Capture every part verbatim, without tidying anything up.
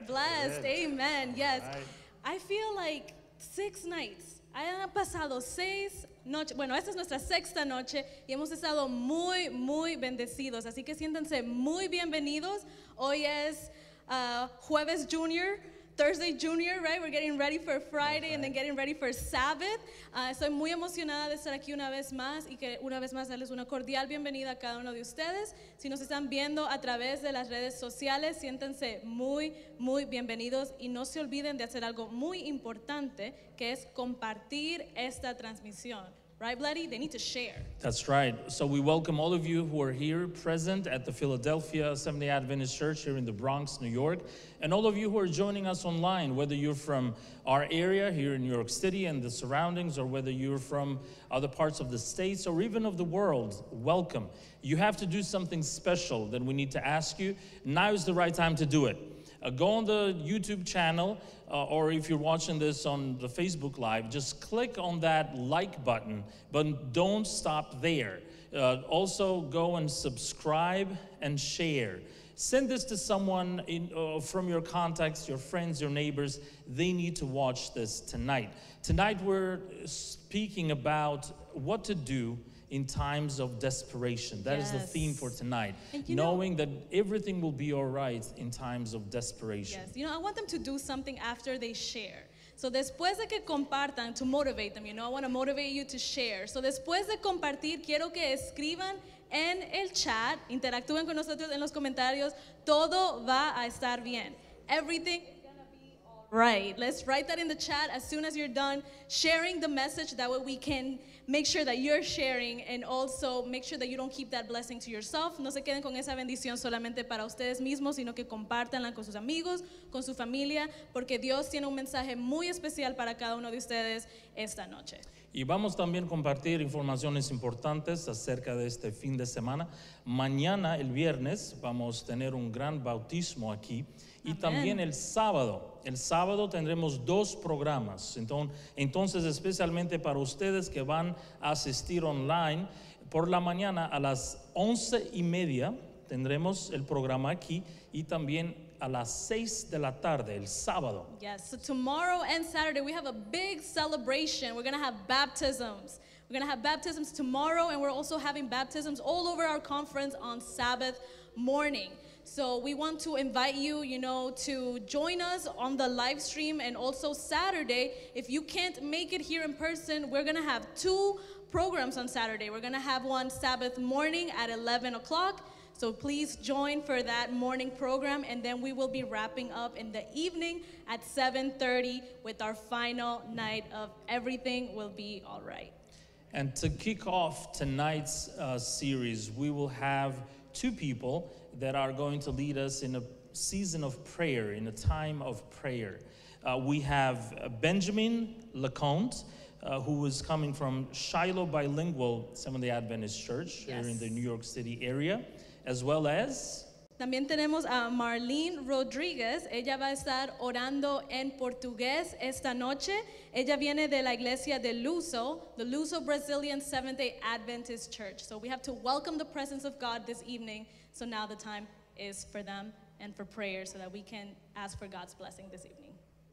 blessed. Good. Amen. Yes. Right. I feel like six nights. Han pasado seis noches. Bueno, esta es nuestra sexta noche y hemos estado muy, muy bendecidos. Así que siéntanse muy bienvenidos. Hoy es uh, Jueves Junior. Thursday Junior, right? We're getting ready for Friday and then getting ready for Sabbath. Uh, estoy muy emocionada de estar aquí una vez más y que una vez más darles una cordial bienvenida a cada uno de ustedes. Si nos están viendo a través de las redes sociales, siéntanse muy, muy bienvenidos y no se olviden de hacer algo muy importante, que es compartir esta transmisión. Right, Bloody? They need to share. That's right. So we welcome all of you who are here present at the Philadelphia Seventh-day Adventist Church here in the Bronx, New York, and all of you who are joining us online, whether you're from our area here in New York City and the surroundings, or whether you're from other parts of the States or even of the world, welcome. You have to do something special that we need to ask you. Now is the right time to do it. Uh, go on the YouTube channel, uh, or if you're watching this on the Facebook Live, just click on that like button, but don't stop there. Uh, also, go and subscribe and share. Send this to someone in, uh, from your contacts, your friends, your neighbors. They need to watch this tonight. Tonight, we're speaking about what to do in times of desperation. That Yes. is the theme for tonight. And you know- Knowing that everything will be all right in times of desperation. Yes, you know, I want them to do something after they share. So después de que compartan, to motivate them, you know, I want to motivate you to share. So después de compartir, quiero que escriban en el chat, interactúen con nosotros en los comentarios, todo va a estar bien. Everything is gonna be all right. Let's write that in the chat as soon as you're done sharing the message. That way we can make sure that you're sharing and also make sure that you don't keep that blessing to yourself. No se queden con esa bendición solamente para ustedes mismos, sino que compártanla con sus amigos, con su familia, porque Dios tiene un mensaje muy especial para cada uno de ustedes esta noche. Y vamos también a compartir informaciones importantes acerca de este fin de semana. Mañana, el viernes, vamos a tener un gran bautismo aquí. Y Amén. también el sábado. El sábado tendremos dos programas. Entonces, entonces, especialmente para ustedes que van a asistir online, por la mañana a las once y media tendremos el programa aquí y también a las seis de la tarde, el sábado. Yes, so tomorrow and Saturday we have a big celebration. We're going to have baptisms. We're going to have baptisms tomorrow, and we're also having baptisms all over our conference on Sabbath morning. So we want to invite you, you know, to join us on the live stream, and also Saturday. If you can't make it here in person, we're going to have two programs on Saturday. We're going to have one Sabbath morning at eleven o'clock. So please join for that morning program, and then we will be wrapping up in the evening at seven thirty with our final night of Everything Will Be All Right. And to kick off tonight's uh, series, we will have two people that are going to lead us in a season of prayer, in a time of prayer. Uh, we have uh, Benjamin LeConte, uh, who is coming from Shiloh Bilingual Seventh-day Adventist Church Yes. here in the New York City area, as well as También tenemos a Marlene Rodríguez. Ella va a estar orando en portugués esta noche. Ella viene de la iglesia de Luso, the Luso Brazilian Seventh-day Adventist Church. So we have to welcome the presence of God this evening. So now the time is for them and for prayer so that we can ask for God's blessing this evening.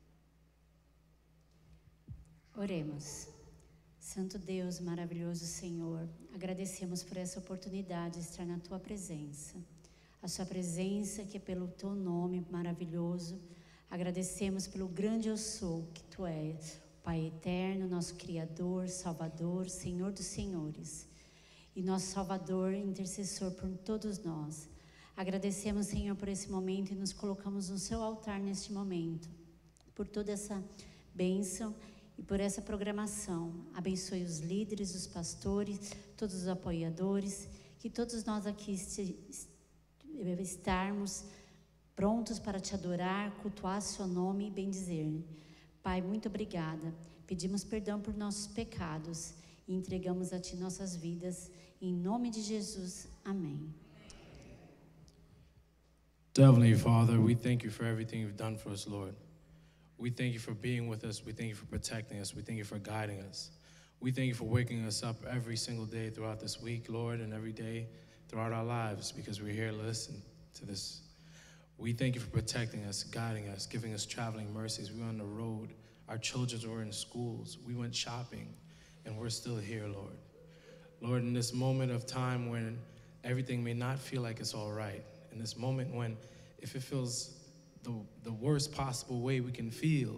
Oremos. Santo Deus, maravilhoso Senhor, agradecemos por essa oportunidade de estar na Tua presença. A Sua presença que é pelo Teu nome maravilhoso. Agradecemos pelo grande eu sou que Tu és, Pai eterno, nosso Criador, Salvador, Senhor dos Senhores. E nosso Salvador, intercessor por todos nós. Agradecemos, Senhor, por esse momento e nos colocamos no Seu altar neste momento. Por toda essa bênção e por essa programação. Abençoe os líderes, os pastores, todos os apoiadores, que todos nós aqui este, estarmos prontos para Te adorar, cultuar Seu nome e bendizer. Pai, muito obrigada. Pedimos perdão por nossos pecados e entregamos a Ti nossas vidas. Em nome de Jesus, amém. Heavenly Father, we thank you for everything you've done for us, Lord. We thank you for being with us. We thank you for protecting us. We thank you for guiding us. We thank you for waking us up every single day throughout this week, Lord, and every day throughout our lives, because we're here to listen to this We thank you for protecting us, guiding us, giving us traveling mercies. We were on the road. Our children were in schools. We went shopping, and we're still here, Lord. Lord, in this moment of time when everything may not feel like it's all right, in this moment when if it feels the, the worst possible way we can feel,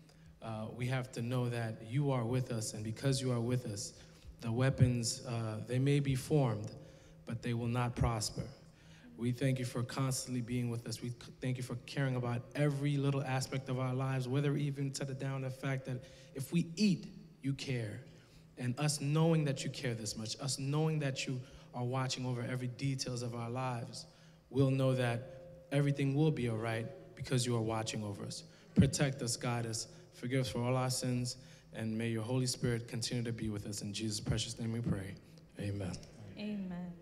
uh, we have to know that you are with us, and because you are with us, the weapons, uh, they may be formed, but they will not prosper. We thank you for constantly being with us. We thank you for caring about every little aspect of our lives, whether even to the down the fact that if we eat, you care. And us knowing that you care this much, us knowing that you are watching over every details of our lives, we'll know that everything will be all right because you are watching over us. Protect us, guide us, forgive us for all our sins, and may your Holy Spirit continue to be with us. In Jesus' precious name we pray. Amen. Amen.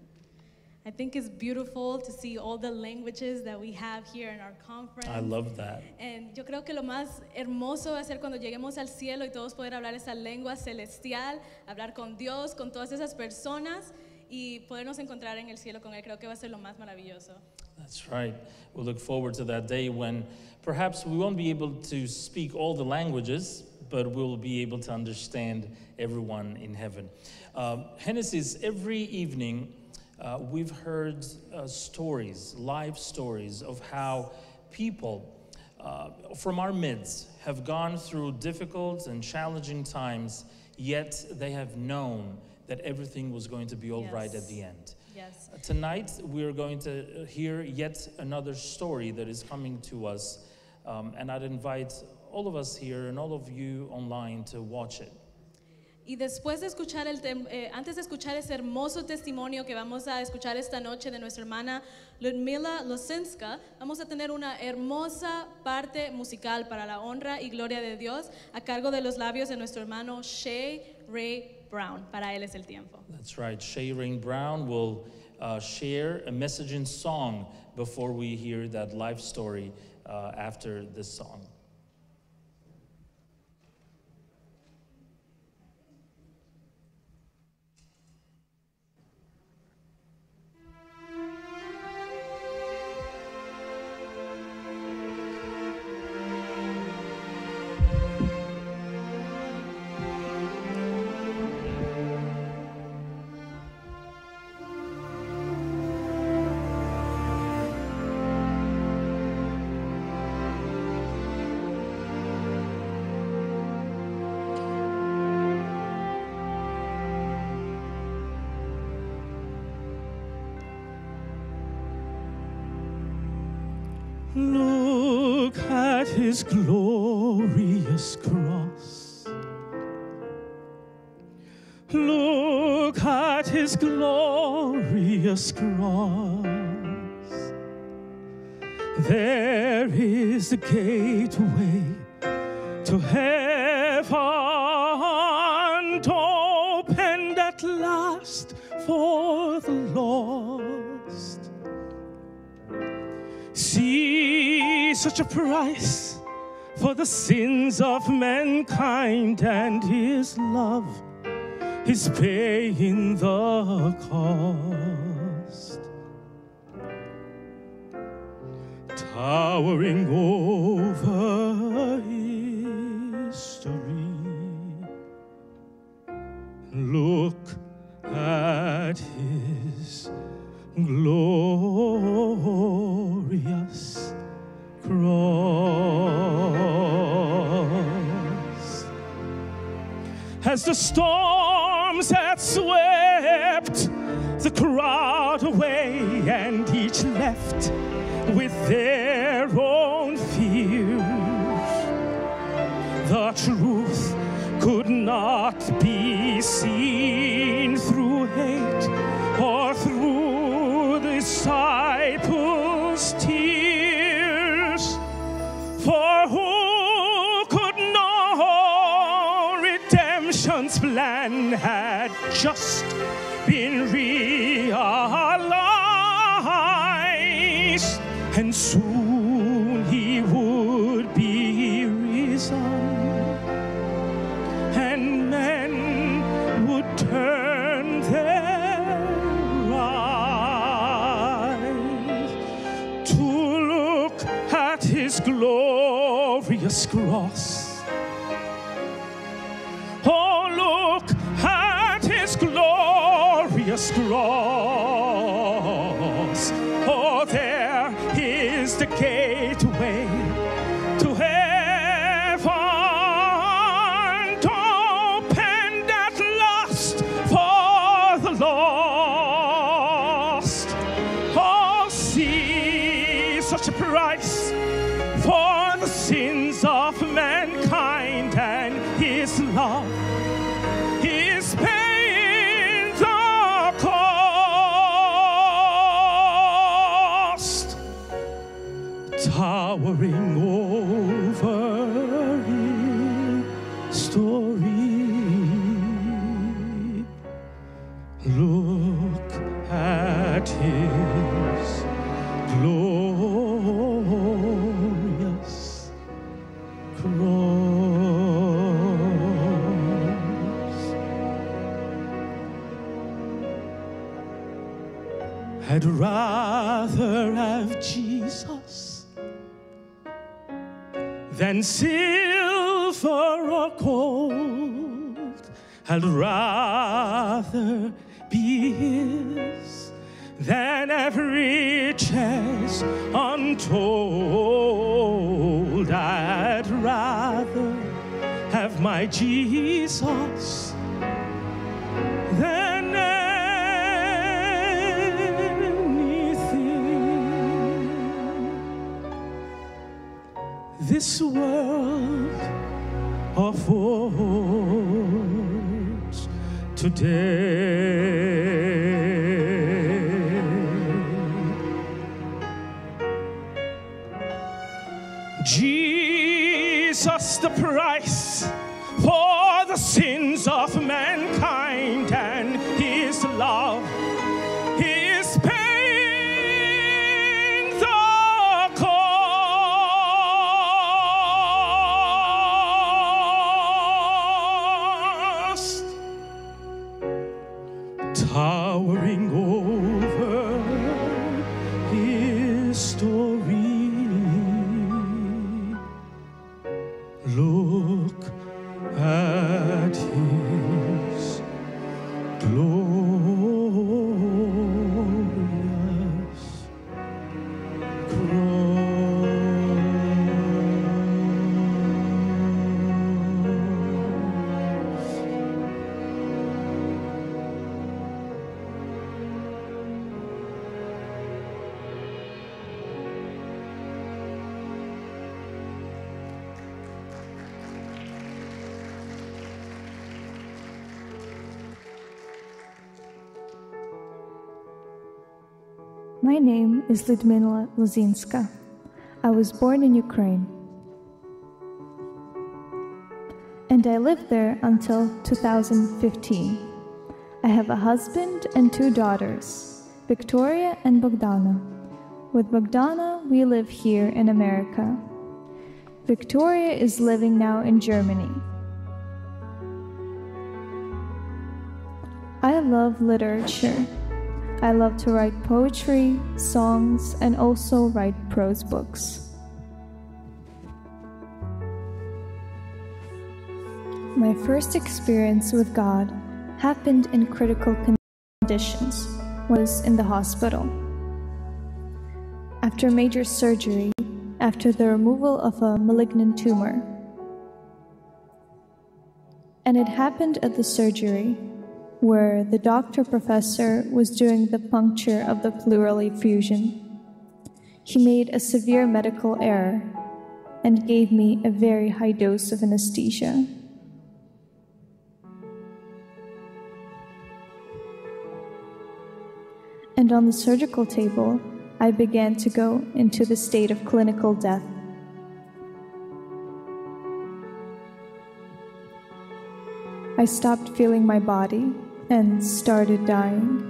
I think it's beautiful to see all the languages that we have here in our conference. I love that. And yo creo que lo más hermoso va a ser cuando lleguemos al cielo y todos poder hablar esa lengua celestial, hablar con Dios, con todas esas personas y podernos encontrar en el cielo con Él. Creo que va a ser lo más maravilloso. That's right. We'll look forward to that day when perhaps we won't be able to speak all the languages, but we'll be able to understand everyone in heaven. Um, Genesis, every evening, Uh, we've heard uh, stories, live stories of how people uh, from our midst have gone through difficult and challenging times, yet they have known that everything was going to be all Yes. right at the end. Yes. Uh, tonight, we're going to hear yet another story that is coming to us, um, and I'd invite all of us here and all of you online to watch it. Y después de escuchar el tem- eh, antes de escuchar ese hermoso testimonio que vamos a escuchar esta noche de nuestra hermana Ludmila Losinska, vamos a tener una hermosa parte musical para la honra y gloria de Dios a cargo de los labios de nuestro hermano Shay Ray Brown. Para él es el tiempo. That's right. Shay Rain Brown will uh, share a message in song before we hear that life story uh, after this song. Look at his glorious cross. Look at his glorious cross. There is the gateway to heaven, opened at last for the lost. See such a price for the sins of mankind, and his love is paying the cost. Towering over history, look at his glorious cross. As the storms had swept the crowd away, and each left with their own fears, the truth could not be seen through hate or through disciples' tears. For who could know redemption's plan had just been realized, and soon he would be risen, and men would turn their eyes to look glorious cross. Oh, look at his glorious cross. Oh, there is the gateway to heaven, opened at last for the lost. Oh, see such a price for the sins of mankind, and his love is paying the cost. Towering over his story, look at his glorious cross. I'd rather have Jesus than silver or gold. I'd rather be his than have riches untold. I'd rather have my Jesus than anything this world affords today. Jesus, the price for the sins of mankind, and his love is paying the cost. Towering over his story, look at his glorious cross. My name is Ludmila Lozinska. I was born in Ukraine, and I lived there until two thousand fifteen. I have a husband and two daughters, Victoria and Bogdana. With Bogdana, we live here in America. Victoria is living now in Germany. I love literature. I love to write poetry, songs, and also write prose books. My first experience with God happened in critical conditions when I was in the hospital. After major surgery, after the removal of a malignant tumor. And it happened at the surgery where the doctor professor was doing the puncture of the pleural effusion. He made a severe medical error and gave me a very high dose of anesthesia. And on the surgical table, I began to go into the state of clinical death. I stopped feeling my body and started dying.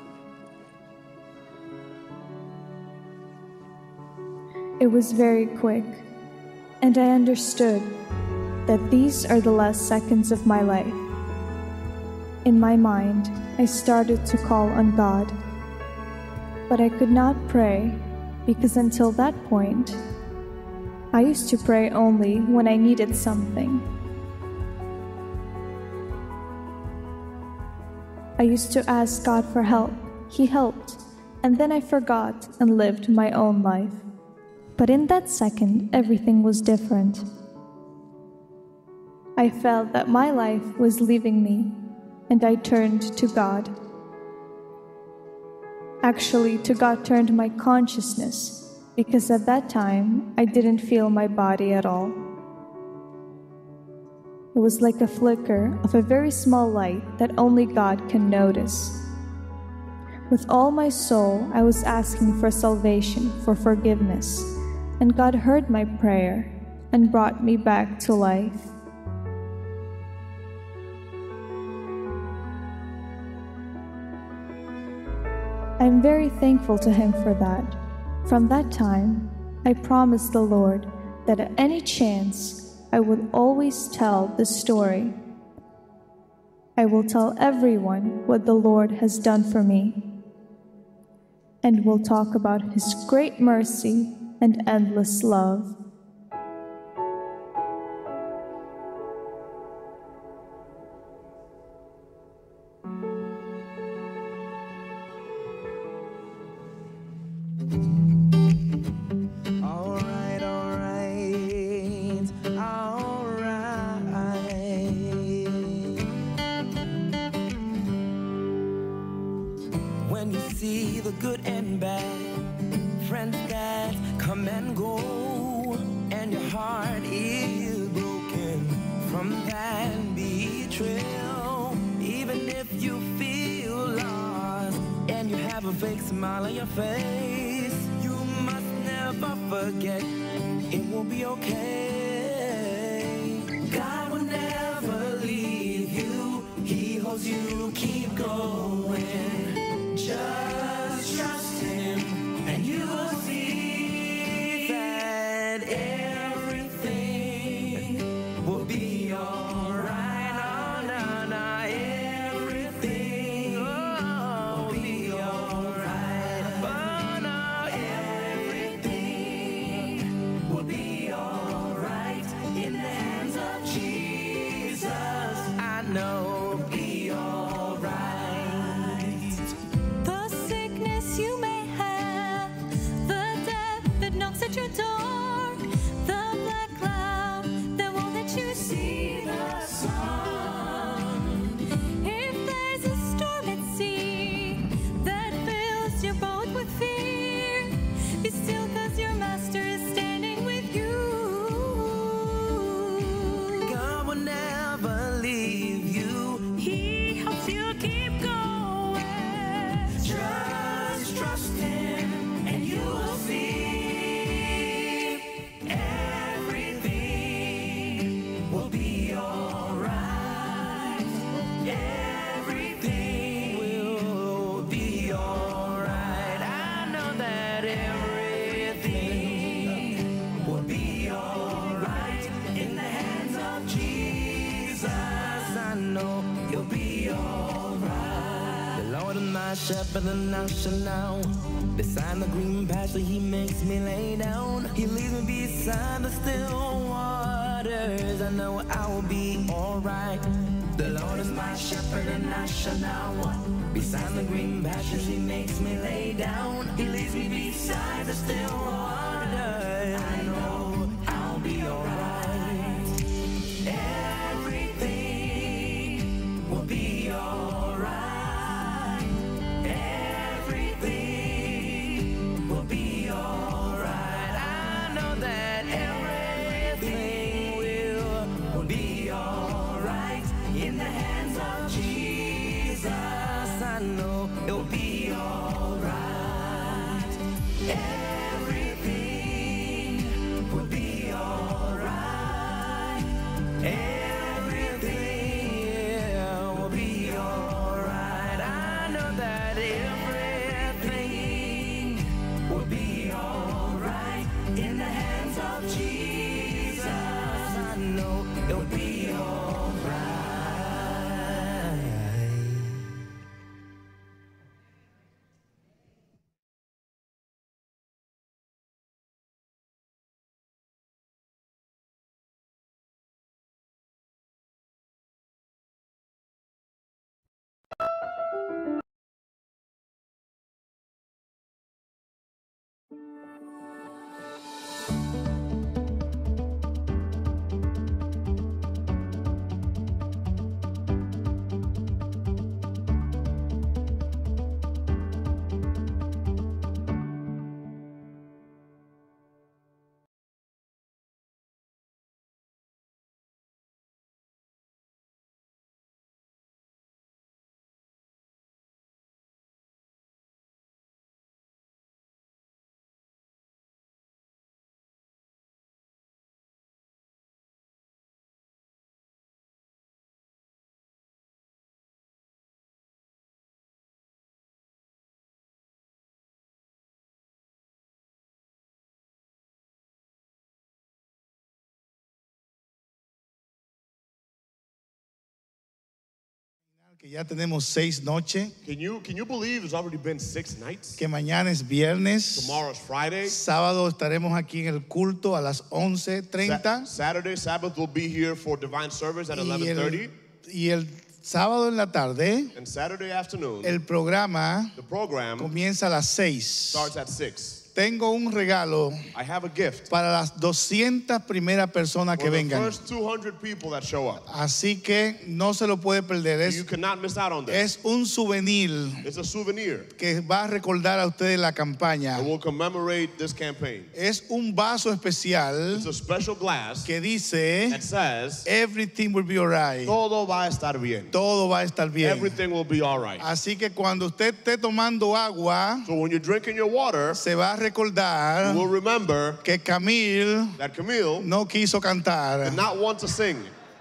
It was very quick, and I understood that these are the last seconds of my life. In my mind, I started to call on God, but I could not pray because until that point, I used to pray only when I needed something. I used to ask God for help. He helped, and then I forgot and lived my own life. But in that second, everything was different. I felt that my life was leaving me, and I turned to God. Actually, to God turned my consciousness, because at that time, I didn't feel my body at all. It was like a flicker of a very small light that only God can notice. With all my soul, I was asking for salvation, for forgiveness, and God heard my prayer and brought me back to life. I'm very thankful to Him for that. From that time, I promised the Lord that at any chance, I would always tell the story. I will tell everyone what the Lord has done for me, and will talk about His great mercy and endless love. When you see the good and bad, friends that come and go, and your heart is broken from that betrayal. Even if you feel lost and you have a fake smile on your face, you must never forget it will be okay. God will never leave you. He holds you, keep going. Just trust Him, and you will see that everything will be alright. Oh, no, no, everything will be alright. Oh, no, everything will be alright in the hands of Jesus. I know it'll be alright. You may have the death that knocks at your door, the black cloud that won't let you see the sun. If there's a storm at sea that fills your boat with fear, be still, 'cause your master is standing with you. God will never leave you. He helps you keep going. Just trust Him, and you will see everything will be alright. Everything will be alright. I know that everything will be alright in the hands of Jesus. I know you'll be alright. The Lord is my shepherd, and I shall know. Beside the green pasture, He makes me lay down. He leads me beside the still waters. I know I will be alright. The Lord is my shepherd, and I shall know. Beside the green pastures, He makes me lay down. He leads me beside the still waters. I know I'll be alright. Everything will be alright. Everything will be alright. I know that everything will, will be alright in the hands of Jesus. I know it'll be alright. Everything Que ya tenemos seis noches, Can you can you believe it's already been six nights? que mañana es viernes, Tomorrow's Friday. sábado estaremos aquí en el culto a las once treinta. Sa- Saturday, Sabbath will be here for divine service at Y eleven thirty. el, y el sábado en la tarde, And Saturday afternoon, el programa the program comienza a las seis. starts at six. Tengo un regalo I have a gift para las doscientas primeras personas que for the vengan. first two hundred people that show up. Así que no se lo puede perder. You Es, cannot miss out on this. es un souvenir It's a souvenir que va a recordar a ustedes la campaña. that will commemorate this campaign. Es un vaso especial It's a special glass que dice that says, Everything will be alright. todo va a estar bien. Todo va a estar bien. Everything will be all right. Así que cuando usted esté tomando agua, So when you're drinking your water, se va a recordar you will remember que Camille that Camille no quiso cantar. did not want to sing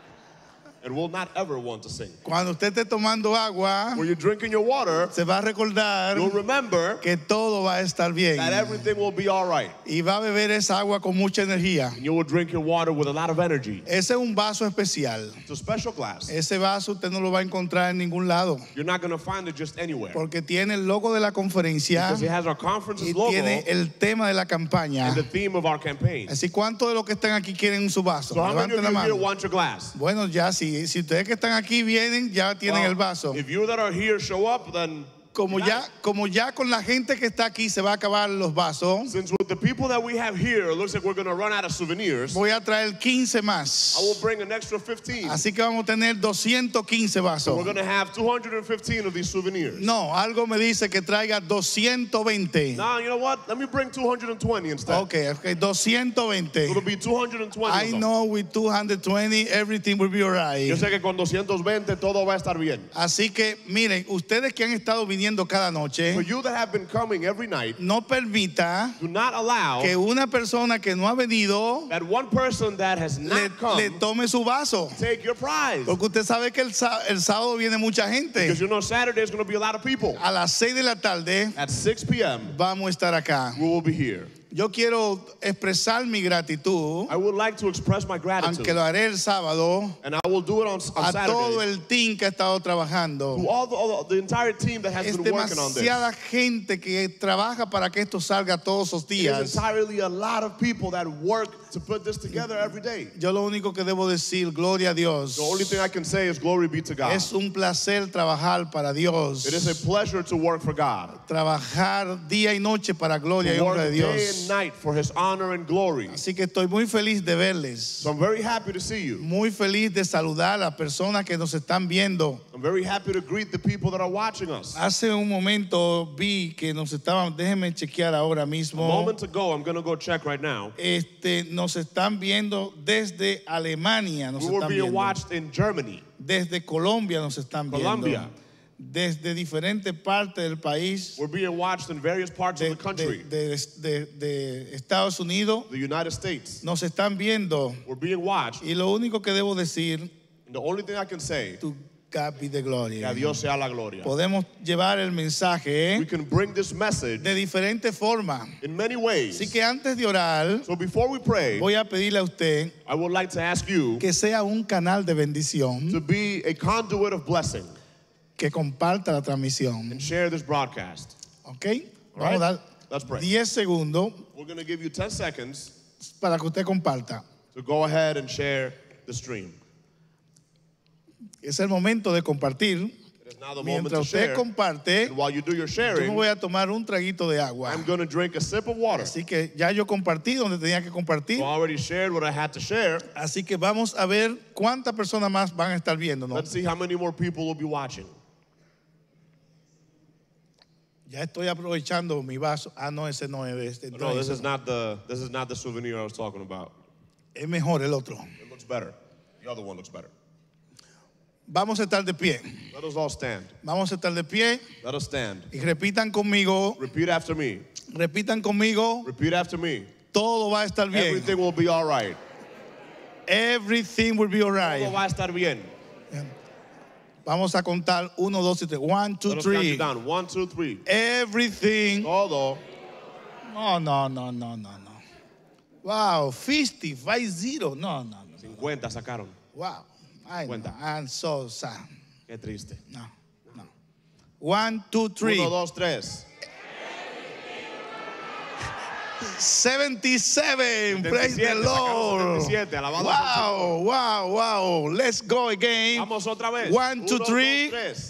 and will not ever want to sing. Cuando usted esté tomando agua, When you're drinking your water, se va a recordar you'll remember que todo va a estar bien. that everything will be all right. Y va a beber esa agua con mucha energía. And you will drink your water with a lot of energy. Ese es un vaso especial. It's a special glass. Ese vaso usted no lo va a encontrar en ningún lado You're not going to find it just anywhere. porque tiene el logo de la conferencia Because it has our conference's y logo tiene el tema de la campaña. and the theme of our campaign. Así, ¿cuántos de los que están aquí quieren su vaso? So how many Levanten of la you here mano. want your glass? Bueno, ya si, si ustedes que están aquí vienen, ya tienen Well, el vaso. If you that are here show up, then Como ya, como ya con la gente que está aquí se va a acabar los vasos, since with the people that we have here, it looks like we're going to run out of souvenirs, voy a traer quince más. I will bring an extra fifteen. Así que vamos a tener doscientos quince vasos. We're going to have two hundred fifteen of these souvenirs. No, algo me dice que traiga doscientos veinte. Now, you know what? Let me bring two hundred twenty instead. Ok, ok, doscientos veinte. It'll be two hundred twenty I of them. know with two hundred twenty everything will be alright. Yo sé que con doscientos veinte todo va a estar bien. Así que miren, ustedes que han estado viniendo cada noche, For you that have been coming every night, no permita do not allow que una persona que no ha venido that one person that has le, not come le tome su vaso. take your prize. Porque usted sabe que el, sá- el sábado viene mucha gente. Because you know Saturday is going to be a lot of people. A las seis de la tarde At six p.m., vamos a estar acá. we will be here. Yo quiero expresar mi gratitud, I would like to express my aunque gratitude, lo haré el sábado, and I will do it on, on a todo Saturday, el team que ha estado trabajando. to all the, all the, the entire team that has Es been working on this. demasiada gente que trabaja para que esto salga todos los It días. is entirely a lot of people that work to put this together every day. Yo lo único que debo decir, gloria a Dios. The only thing I can say is glory be to God. Es un placer trabajar para Dios. It is a pleasure to work for God, Trabajar día y noche para gloria y to work honra de day and Dios. night for His honor and glory. Así que estoy muy feliz de verles. So I'm very happy to see you. Muy feliz de saludar a las personas que nos están viendo. I'm very happy to greet the people that are watching us. Hace un momento vi que nos estaban, déjenme chequear ahora A mismo. moment ago, I'm going to go check right now. Este, nos están viendo desde Alemania, nos We were están being viendo. watched in Germany, Desde Colombia nos están viendo. Colombia. Desde diferentes partes del país. we're being watched in various parts De, of the country. de- de- de- de Estados Unidos The United States, nos están viendo. we're being watched. Y lo único que debo decir, And the only thing I can say, tu God be the que glory. a Dios sea la gloria. Podemos llevar el mensaje We can bring this message de diferentes formas. in many ways. Así que antes de orar, So before we pray, voy a pedirle a usted I would like to ask you que sea un canal de bendición, to be a conduit of blessing que comparta la transmisión. and share this broadcast. ¿Ok? All Vamos a right? dar Let's pray. diez segundos We're going to give you ten seconds para que usted comparta. to go ahead and share the stream. Es el momento de compartir. It is now the moment Mientras to usted share. comparte, And while you do your yo me sharing, voy a tomar un traguito de agua. I'm going to drink a sip of water. Así que ya yo compartí donde tenía que compartir. So I already shared what I had to share. Así que vamos a ver cuántas personas más van a estar viendo. Let's see how many more people will be watching. Ya estoy aprovechando mi vaso. Ah, no, ese no es este. No, this is not the this is not the souvenir I was talking about. Es mejor el otro. It looks better. The other one looks better. Vamos a estar de pie. Let us all stand. Vamos a estar de pie Let us stand. y repitan conmigo. Repeat after me. Repitan conmigo. Repeat after me. Todo va a estar bien. Everything will be all right. Everything will be all Todo right. va a estar bien. Vamos a contar uno, dos y tres. One, two, Let us count three. it down. One, two, three. Everything. Todo. No, no, no, no, no, no. Wow, fifty, five, zero. No, no, no. cincuenta sacaron. Wow. Ay, no, Cuenta. I'm so sad. Qué triste. No, no. One, two, three. Uno, dos, tres. seventy-seven. Praise the setenta y siete, Lord. sacamos setenta y siete, alabado Wow, wow, wow. Let's go again. Vamos otra vez. One, two, Uno, three. dos, tres.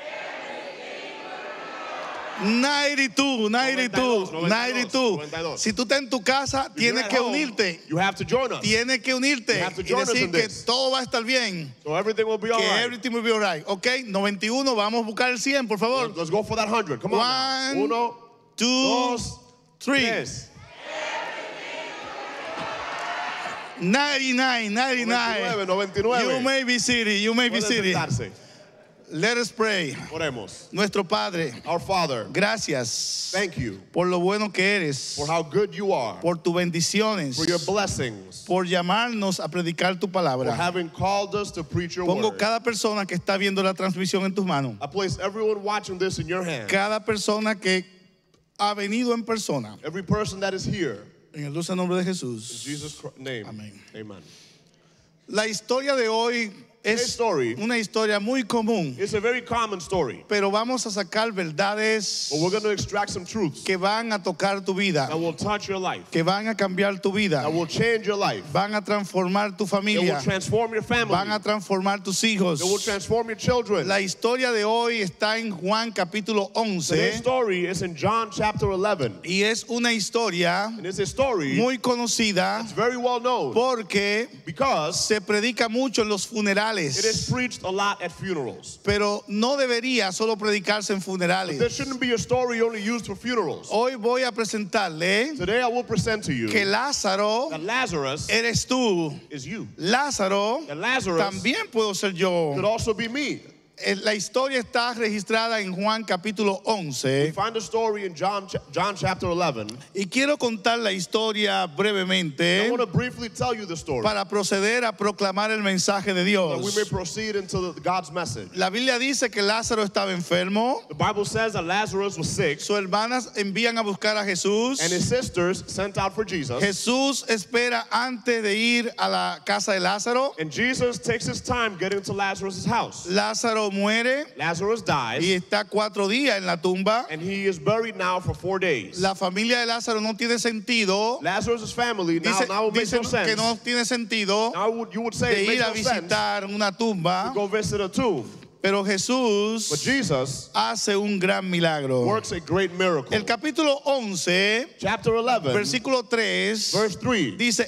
ninety-two, ninety-two, noventa y dos, ninety-two. noventa y dos. Si tú estás en tu casa, If you're tienes at que home, unirte. You have to join us. Tienes que unirte You have to y join us decir in que this. todo va a estar bien. So everything will be all Que right. everything will be all right. Ok, noventa y uno, vamos a buscar el cien, por favor. Let's go for that hundred. Come on. now. One, Uno, two, dos, three. tres. ninety-nine, ninety-nine. noventa y nueve, noventa y nueve. You may be city, you may be Pueden city. sentarse. Let us pray. Oremos. Nuestro Padre, Our Father, gracias thank you por lo bueno que eres, for how good you are, por tus bendiciones, for your blessings, por llamarnos a predicar tu for palabra. having called us to preach your Pongo word. cada persona que está viendo la transmisión en tus manos. I place everyone watching this in your hands. Cada persona que ha venido en persona. Every person that is here, En el dulce nombre de in Jesús. Jesus' Christ's name. Amén. Amen. La historia de hoy Today's es story una historia muy común, It's a very common story, pero vamos a sacar verdades but we're going to extract some truths que van a tocar tu vida, that will touch your life, que van a cambiar tu vida, that will change your life, van a transformar tu that will familia, transform your family, van a transformar tus hijos. that will transform your children. La historia de hoy está en Juan capítulo Today's once story is in John chapter eleven, y es una historia and it's a story muy conocida that's very well known porque because se predica mucho en los it is funerales, preached a lot at funerals. pero no debería solo predicarse en There funerales. shouldn't be a story only used for funerals. Hoy voy a presentarle Today I will present to you que Lázaro that Lazarus eres tú. is you. Lázaro That Lazarus también puedo ser yo. could also be me. Eh, La historia está registrada en Juan capítulo We once find the story in John, cha- John chapter eleven. y quiero contar la historia I brevemente want to briefly tell you the story para proceder a proclamar el mensaje de that we may Dios. proceed into the, God's message. La Biblia dice que Lázaro estaba enfermo, The Bible says that Lazarus was sick sus hermanas envían a buscar a Jesús. and his sisters sent out for Jesus. Jesús espera antes de ir a la casa de Lázaro. And Jesus takes his time getting to Lazarus' house. Lázaro muere Lazarus dies y está cuatro días en la tumba. and he is buried now for four days. La familia de Lázaro no tiene sentido. Lazarus' family now, Dice, now it makes no dicen sense. que no tiene sentido Now would, you would say de it ir makes a no sense visitar una tumba, to go visit a tomb. pero But Jesús Jesus hace un gran milagro. works a great miracle. El capítulo once, Chapter eleven, versículo tres, verse three, dice,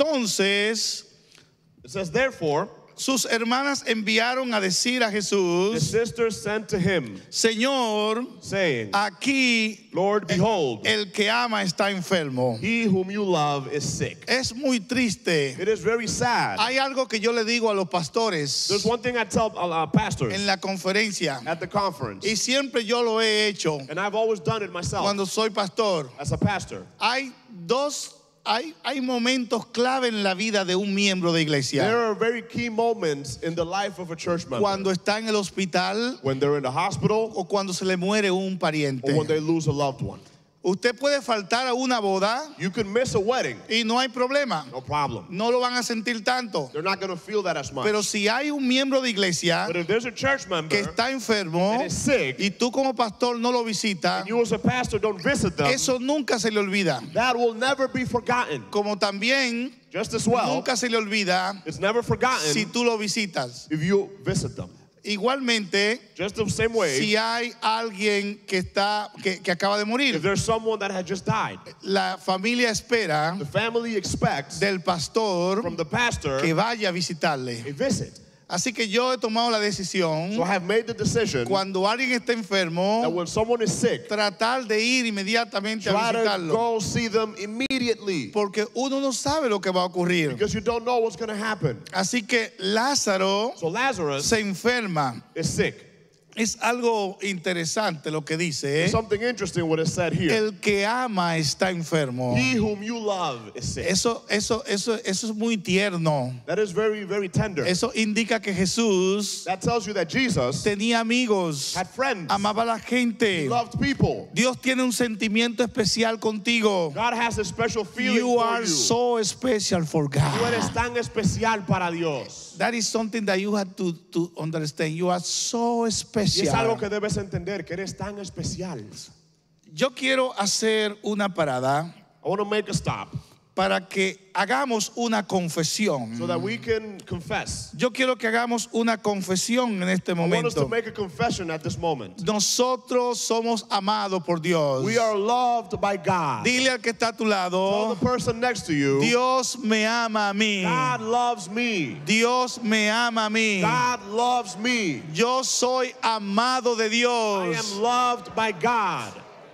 entonces it says, therefore, sus hermanas enviaron a decir a the Jesús, sisters sent to him, Señor, saying, aquí Lord, behold, el que ama está enfermo. he whom you love is sick. Es muy triste. It is very sad. Hay algo que yo le digo a los pastores There's one thing I tell uh, uh, pastors en la conferencia, at the conference, y siempre yo lo he hecho and I've always done it myself cuando soy pastor. as a pastor. Hay dos, hay, hay momentos clave en la vida de un miembro de iglesia. There are very key moments in the life of a church member. Cuando está en el hospital When they're in the hospital o cuando se le muere un pariente. or when they lose a loved one. Usted puede faltar a una boda You can miss a wedding, y no hay problema. no problem. No lo van a sentir tanto. They're not going to feel that as much. Pero si hay un miembro de iglesia But if there's a church member que está enfermo that is sick, y tú como pastor no lo visitas, and you as a pastor don't visit them, eso nunca se le olvida. that will never be forgotten. Como también Just as well, nunca se le olvida it's never forgotten si tú lo visitas. if you visit them. Igualmente, Just the same way, si hay alguien que está que, que acaba de if morir, there's someone that had just died, la familia espera the family expects del pastor from the pastor que vaya a visitarle. a visit. Así que yo he tomado la So I decisión, have made the decision cuando alguien está that enfermo, when someone is sick, tratar de ir inmediatamente a try to visitarlo. go see them immediately Porque uno no sabe lo que va a ocurrir. because you don't know what's going to happen. Así que Lázaro So Lazarus se enferma. is sick. Es algo interesante lo que dice. There's ¿eh? something interesting what is said here. El que ama está enfermo. He whom you love is sick. Eso, eso, eso, eso es muy tierno. That is very, very tender. Eso indica que Jesús That tells you that Jesus tenía amigos, had friends. amaba a la gente. He loved people. Dios tiene un sentimiento especial contigo. God has a special feeling You for are you. so special for Tú eres God. tan especial para Dios. That is something that you have to, to understand. You are so Y es algo que special. debes entender, que eres tan especial. Yo quiero hacer una parada I want to make a stop para que hagamos una confesión. so that we can confess. Yo quiero que hagamos una confesión en este I want us to momento. make a confession at this moment. Nosotros somos amados por Dios. We are loved by God. Dile al que está a tu Tell lado, the person next to you, Dios me ama a mí. God loves me. Dios me ama a mí. God loves me. Yo soy amado de I Dios. am loved by God.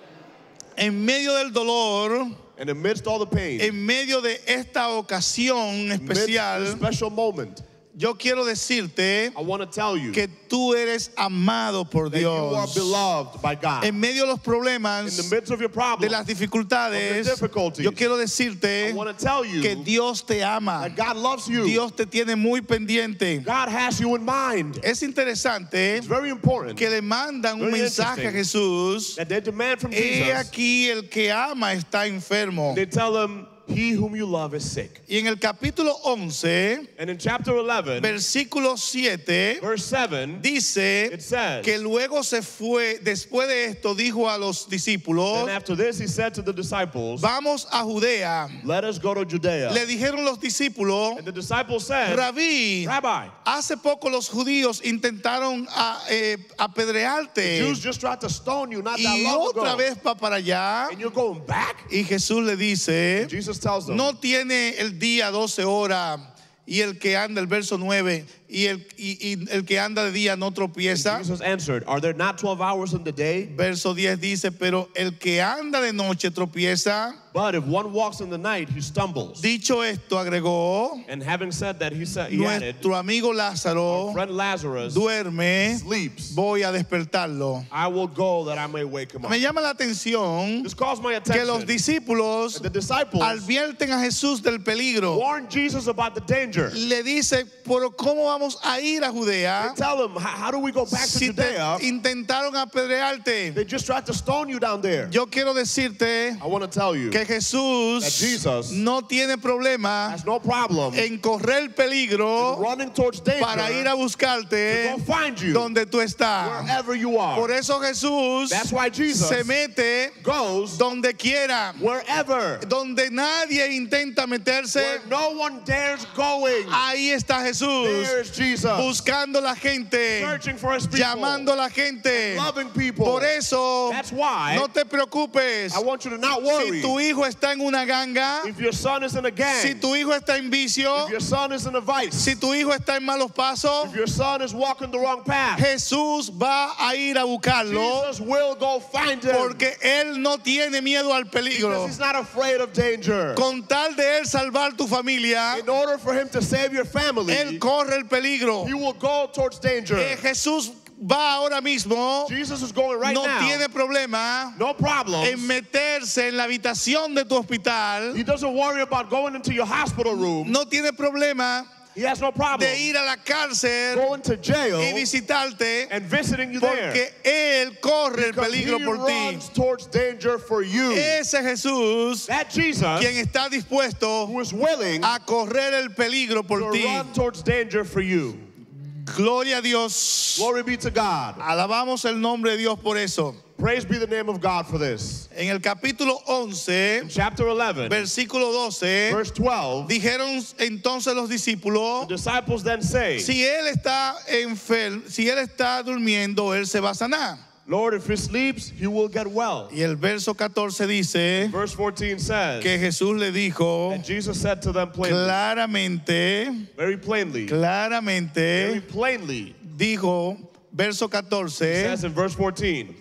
En medio del dolor, And amidst all the pain, en medio de esta ocasión amidst this especial, special moment, yo quiero decirte I want to tell you que tú eres amado por that you are Dios. beloved by God. En medio de los In problemas, the midst of your de problems, las dificultades, of the difficulties, yo quiero I decirte want to tell you que Dios te ama. that God loves you. Dios te tiene muy pendiente. God has you in mind. Es interesante It's very important que le mandan un Very mensaje a Jesús. that they demand from He Jesus. aquí el que ama está enfermo. They tell him, he whom you love is sick. Y en el capítulo once, And in chapter eleven, versículo siete, verse seven, dice it says, que luego se fue, después de esto dijo a los discípulos, and after this he said to the disciples, vamos a Judea. let us go to Judea. Le dijeron los discípulos, And the disciples said, Rabí, Rabbi, hace poco los judíos intentaron a- eh, apedrearte Jews just tried to stone you not that y long otra ago. vez va para allá. And you're going back? Y Jesús le dice, Jesus tells them, no tiene el día doce horas y el que anda, el verso nueve, y el, y, y el que anda de día no tropieza. Jesus answered, are there not twelve hours in the day? Verso diez dice, pero el que anda de noche tropieza. But if one walks in the night, he stumbles. Dicho esto, agregó, And having said that, he said, he added, nuestro amigo Lázaro friend Lazarus duerme, sleeps. voy a despertarlo. I will go that I may wake him up. Me llama la atención This calls my que los attention. discípulos The disciples advierten a Jesús del peligro. warn Jesus about the danger. Le dice, pero ¿cómo vamos a ir a They Judea tell him, how how do we go back to si te Judea? intentaron apedrearte? They just tried to stone you down there. Yo quiero decirte I want to tell you que Jesús that Jesus no tiene problema has no problem en correr peligro running towards danger para ir a to buscarte go find you donde tú estás. wherever you are. Por eso Jesús That's why Jesus se mete goes donde quiera, wherever, donde nadie intenta meterse. where no one dares going. Ahí está Jesús, There is Jesus buscando la gente, searching for his people, llamando a la gente. loving people. Por eso, That's why no te preocupes. I want you to not Si worry. tu hijo está en una ganga, If your son is in a gang, si tu hijo está en vicio, if your son is in a vice, si tu hijo está en malos pasos, if your son is walking the wrong path, Jesús va a ir a buscarlo Jesus will go find him porque él no tiene miedo al because peligro. he's not afraid of danger. Con tal de él salvar tu familia, In order for him to save your family, él corre el peligro. he will go towards danger. Eh, Jesús va ahora mismo, Jesus is going right no now. tiene problema No problem. en meterse en la habitación de tu hospital, He doesn't worry about going into your hospital room. no tiene problema He has no problem de ir a la cárcel going to jail y visitarte and visiting you there. porque él corre el Because peligro he por ti. runs towards danger for you. Ese Jesús That Jesus quien está dispuesto who is willing a correr el peligro to por ti. run towards danger for you. Gloria a Dios. Glory be to God. Alabamos el nombre de Dios por eso. Praise be the name of God for this. En el capítulo once, In chapter eleven, versículo doce, verse twelve, dijeron entonces los discípulos, the disciples then say, si él está enfermo, si él está durmiendo, él se va a sanar. Lord, if he sleeps, he will get well. Y el verso catorce dice Verse fourteen says, que Jesús le dijo and Jesus said to them plainly, claramente, very plainly, very claramente, plainly, dijo, verso he catorce, says in verse fourteen,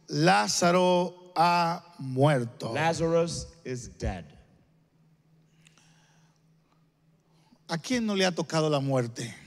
Lázaro ha muerto. Lazarus is dead. ¿A quién no le ha tocado la muerte?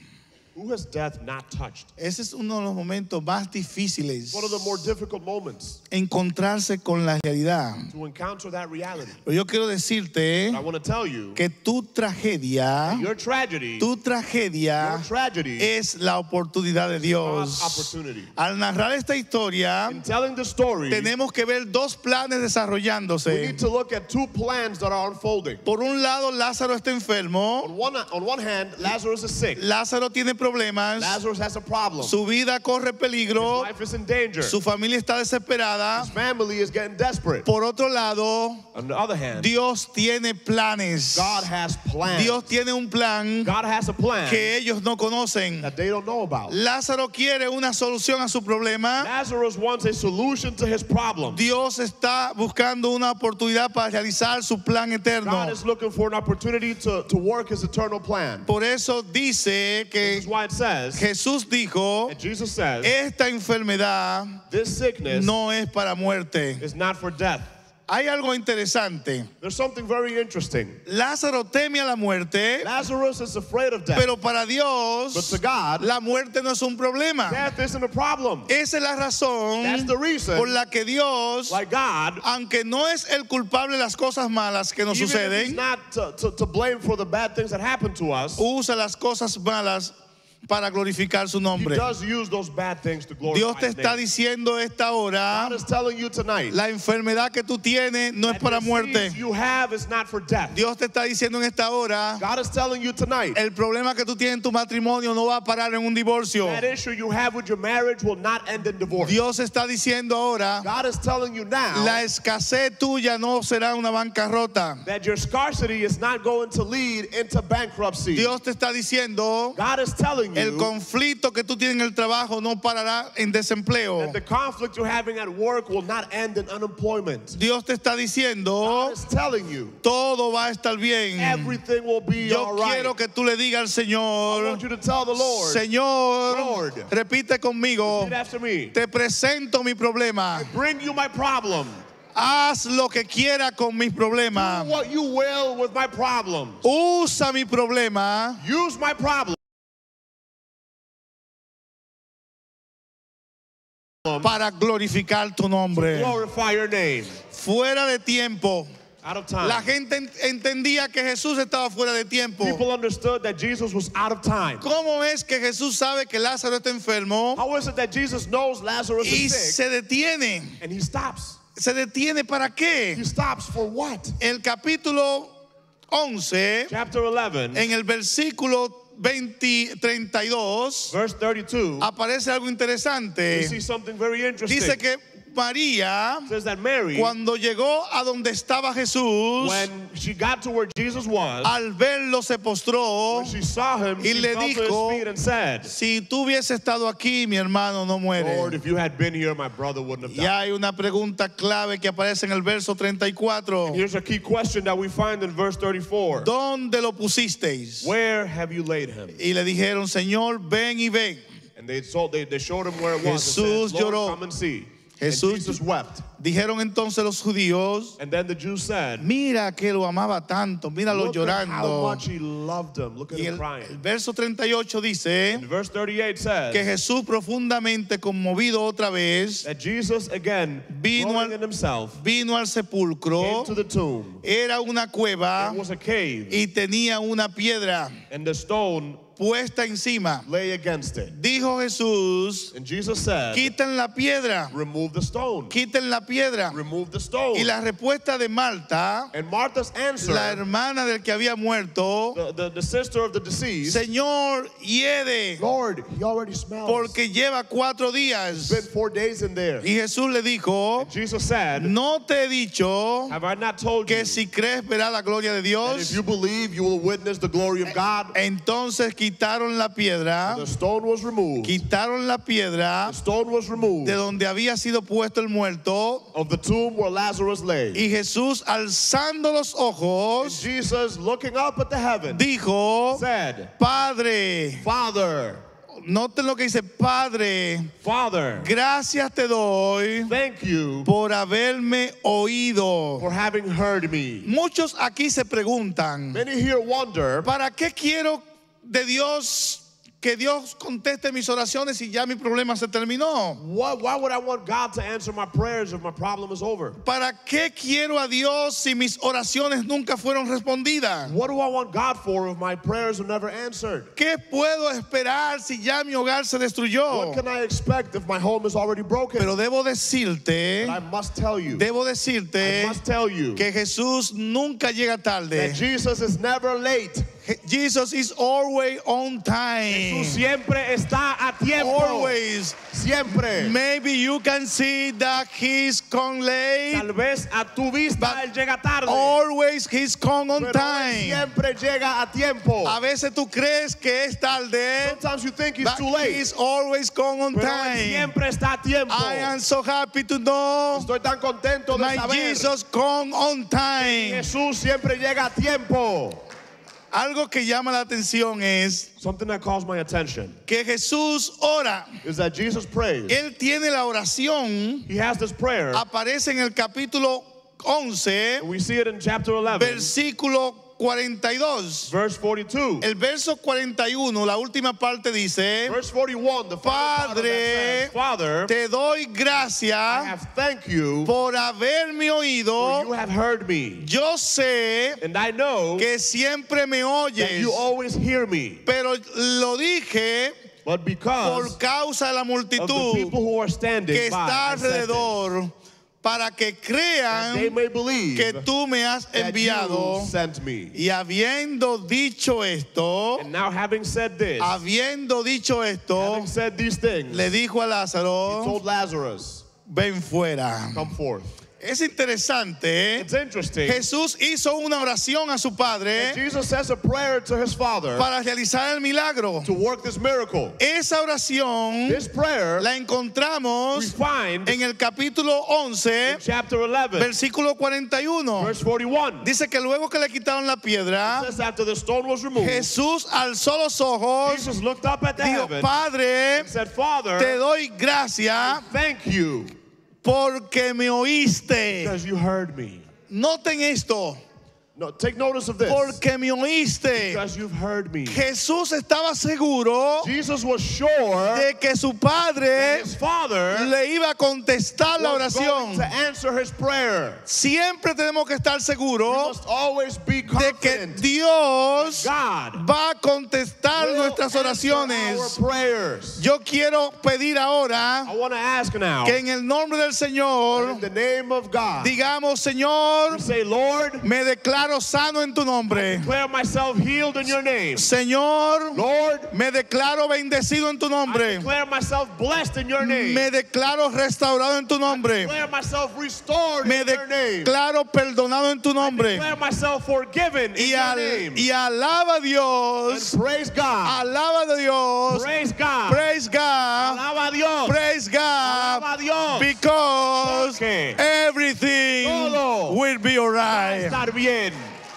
Who has death not touched? Ese es uno de los momentos más difíciles, One of the more difficult moments encontrarse con la realidad. to encounter that reality. Pero yo quiero decirte I want to tell you que tu tragedia, your tragedy, tu tragedia your tragedy es la oportunidad de Dios. God's opportunity. Al narrar esta historia, In telling the story, tenemos que ver dos planes we desarrollándose. need to look at two plans that are unfolding. Por un lado, Lázaro está enfermo. On one, on one hand, Lazarus is sick. Lázaro tiene problemas. Lazarus has a problem. Su vida corre peligro. His life is in danger. Su familia está desesperada. His family is getting desperate. Por otro lado, On the other hand, Dios tiene planes. God has plans. Dios tiene un plan God has a plan que ellos no conocen. that they don't know about. Lázaro quiere una solución a su problema. Lazarus wants a solution to his problem. Dios está buscando una oportunidad para realizar su plan eterno. God is looking for an opportunity to, to work his eternal plan. Por eso dice This que is why it says, Jesús dijo, and Jesus says, esta enfermedad this sickness no es para muerte. is not for death. Hay algo interesante. There's something very interesting. Lázaro teme a la muerte, Lazarus is afraid of death. pero para Dios But to God, la muerte no es un problema. death isn't a problem. Esa es la razón That's the reason por la que Dios, Like God, aunque no es el culpable de las cosas malas que nos even if he's suceden, not to, to, to blame for the bad things that happen to us, usa las cosas malas para glorificar su he nombre. does use those bad things to glorify Dios te his está name. diciendo esta hora, God is telling you tonight la enfermedad que tú tienes no es that para the muerte. disease you have is not for death. Dios te está diciendo en esta hora, God is telling you tonight el problema que tú tienes en tu matrimonio no va a parar en un divorcio. that issue you have with your marriage will not end in divorce. Dios está diciendo ahora, God is telling you now la escasez tuya no será una bancarrota. that your scarcity is not going to lead into bankruptcy. Dios te está diciendo, God is telling el you conflicto que tú tienes en el trabajo no parará en desempleo. that the conflict you're having at work will not end in unemployment. Dios te está diciendo, God is telling you todo va a estar bien. everything will be Yo all right. quiero que tú le digas al I Señor, want you to tell the Lord, Señor, Lord, repite conmigo, repeat after me, te presento mi problema. bring you my problem. Haz lo que quiera con mis Do problemas. what you will with my problems. Usa mi problema Use my problem para glorificar tu to nombre. glorify your name. Fuera de tiempo. Out of time. La gente en- entendía que Jesús estaba fuera de tiempo. People understood that Jesus was out of time. ¿Cómo es que Jesús sabe que Lázaro está enfermo How is it that Jesus knows Lazarus y is sick se detiene? and he stops? ¿Se detiene para He qué? stops for what? El capítulo once, Chapter eleven, en el versículo veinte, treinta y dos, verse thirty-two, aparece algo we interesante. see something very interesting. Dice que María, It says that Mary, cuando llegó a donde estaba Jesús, when she got to where Jesus was, al verlo se postró. when she saw him, y she le fell to dijo, his feet and said, Si tú hubiese estado aquí, mi hermano no Lord, muere. if you had been here, my brother wouldn't have Y died. hay una pregunta clave que aparece en el verso treinta y cuatro. Here's a key question that we find in verse thirty-four. ¿Dónde lo pusisteis? Where have you laid him? Y le dijeron, Señor, ven y ven. And they, told, they, they showed him where it was. and Jesús said, Lord, lloró. come and see. Jesús- and Jesus wept. Dijeron entonces los judíos, And then the Jews said, mira que lo amaba tanto, míralo look at how llorando. much he loved him. Look at Y him el, crying. el verso treinta y ocho dice And verse thirty-eight says que Jesús profundamente conmovido otra vez that Jesus again, Vino groaning al- in himself, vino al sepulcro. came to the tomb. Era una cueva It was a cave, y tenía una piedra and the stone puesta encima. lay against it. Dijo Jesús, And Jesus said, quiten la piedra, remove the stone. quiten la piedra. Remove the stone. Y la respuesta de Marta, And Martha's answer, la hermana del que había muerto, the, the, the sister of the deceased, Señor, hiede, Lord, he already smells. porque lleva cuatro It's been días. four days in there. Y Jesús le dijo, Jesus said, no te he dicho have I not told you que si crees verás la gloria de that if Dios. you believe, you will witness the glory of God? Entonces quitaron la piedra, The stone was removed. quitaron la piedra The stone was removed de donde había sido puesto el muerto. of the tomb where Lazarus lay. Y Jesús, alzando los And ojos, Jesus, looking up at the heaven, dijo, said, Padre, Father, noten lo que dice, Padre, Father, gracias te doy thank you por haberme oído. for having heard me. Muchos aquí se preguntan, Many here wonder, ¿para qué quiero de Dios que Dios conteste mis oraciones y ya mi problema se terminó? Why, why would I want God to answer my prayers if my problem is over? ¿Para qué quiero a Dios si mis oraciones nunca fueron respondidas? What do I want God for if my prayers are never answered? ¿Qué puedo esperar si ya mi hogar se destruyó? What can I expect if my home is already broken? Pero debo decirte, But I must tell you, debo decirte I must tell you que Jesús nunca llega tarde. that Jesus is never late. Jesus is always on time. Jesús siempre está a tiempo. Always. Siempre. Maybe you can see that he's come late. Tal vez a tu vista But él llega tarde. Always he's come on Pero él time. siempre llega a tiempo. A veces tú crees que es tarde. Sometimes you think he's But too late. he's always come on Pero él time. siempre está a tiempo. I am so happy to know Estoy tan contento de my saber Jesus come on que time. Jesús siempre llega a tiempo. Algo que llama la atención es Something that calls my attention que Jesús ora. is that Jesus prays. Él tiene la oración. He has this prayer. Aparece en el capítulo once, We see it in chapter eleven, versículo cuarenta y dos. verse forty-two. El verso cuarenta y uno, la última parte dice, Verse forty-one, the final part of that Padre, says, Father, te doy I gracias have thanked you por haberme for oído. you have heard me. Yo sé And I know que siempre me that oyes, you always hear me. pero lo dije But por because causa de la of the multitud people who are standing que by, está I said this, alrededor, para que that they crean may believe que tú me has that enviado. you sent me. Y habiendo dicho esto, And now having said this, habiendo dicho esto, having said these things, le dijo a he Lázaro, told Lazarus, ven fuera. come forth. Es interesante, ¿eh? It's interesting. Jesús hizo una oración a su Padre Jesus says a prayer to his Father para realizar el milagro. to work this miracle. Esa oración This prayer la we encontramos find en el capítulo once, in chapter eleven, versículo cuarenta y uno. verse forty-one. Dice que luego que le quitaron la piedra, It says after the stone was removed, Jesús alzó los ojos, Jesus looked up at the dijo, heaven Padre, and said, Father, te doy gracias thank you porque me oíste. because you heard me. Noten esto, No, take notice of this. porque me oíste. Because you've heard me. Jesús estaba seguro Jesus was sure de que su that Padre his Father le iba a contestar la was going oración. to answer his prayer. Siempre tenemos que estar We seguros must always be de que confident Dios God va a contestar will nuestras answer our oraciones. prayers. Yo quiero pedir ahora I want to ask now, que en el nombre del in Señor the name of God, digamos, Señor, we say, Lord, me declaro sano en tu nombre. declare myself healed in your name. Señor, Lord, me declaro bendecido en tu I nombre. declare myself blessed in your name. Me declaro restaurado en tu nombre. Declare myself restored Me in your name. declaro perdonado en tu nombre. Declare myself forgiven in Y, your al- name. y alaba a And Dios. praise God. Alaba a Dios. Praise God. Praise God. Alaba a Dios. Praise God. Alaba a Dios. Because Porque everything todo will be Va a alright. estar bien.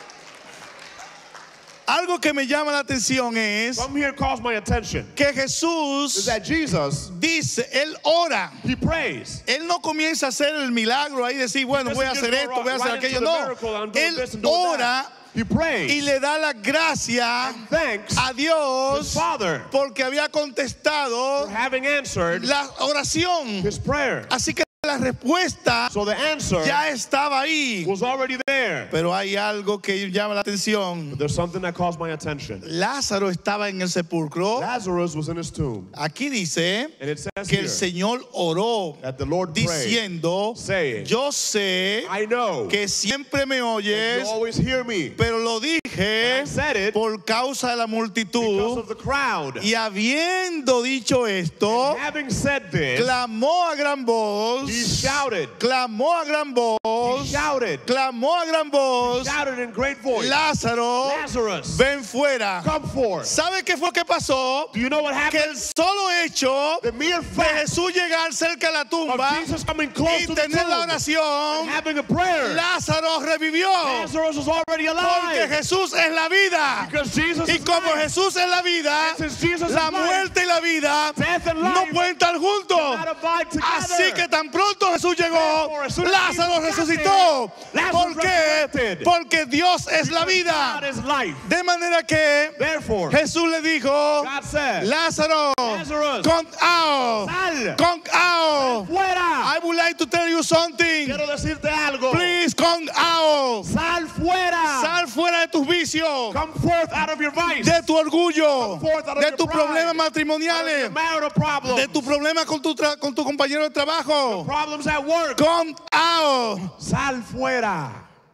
Algo que me llama la atención es Come here calls my attention. que Is Jesús that Jesus, dice, Él ora. he prays. Él no comienza a hacer el milagro ahí, decir, bueno, voy a hacer esto, voy a hacer aquello. No, Él ora He prays. y le da la gracia Thanks a his Dios Father porque había contestado for having answered la oración. his prayer. Así que la respuesta So the answer ya estaba ahí. was already there. Pero hay algo que llama la atención. There's something that calls my attention. Lázaro estaba en el sepulcro. Lazarus was in his tomb. Aquí dice And it says que here el Señor oró that the Lord prayed, diciendo, saying, yo sé I know que siempre me that oyes, you always hear me. pero lo dije I said it por causa de la because multitud. of the crowd. Y habiendo dicho esto, Having said this, clamó a gran voz, he shouted, clamó a gran he voz, shouted, clamó a gran voz, shouted in great voice, Lázaro, Lazarus, ven fuera. come forth. ¿Sabe qué fue que pasó? Do you know what Que happened? el solo hecho The mere de fact Jesús llegar cerca de la of tumba Jesus coming close y to the tener la tomb, oración, having a prayer, Lázaro revivió. Lazarus was already Porque alive. Jesús Jesús es la vida. Because Jesus Y is como life. Jesús es la vida, And since Jesus la is life, muerte y la vida death and no life pueden estar juntos. cannot abide together. Así que tan pronto Jesús llegó, Therefore, as soon as Lázaro Jesus got resucitó. there, ¿Por Lazarus qué? resurrected. Porque Dios es la vida. God is life. De manera que Therefore, Jesús le dijo, God said, Lázaro, Lazarus, come out, sal, come out. fuera. I would like to tell you something. Quiero decirte algo. Please come out. Sal fuera. Sal fuera de tus vicios, Come forth out of your vice. de tu orgullo, Come forth out of de your tus pride. problemas Out of matrimoniales, your marital problems. de tus problemas con tu, tra- con tu compañero de trabajo. Problems at work. Come out. Sal fuera.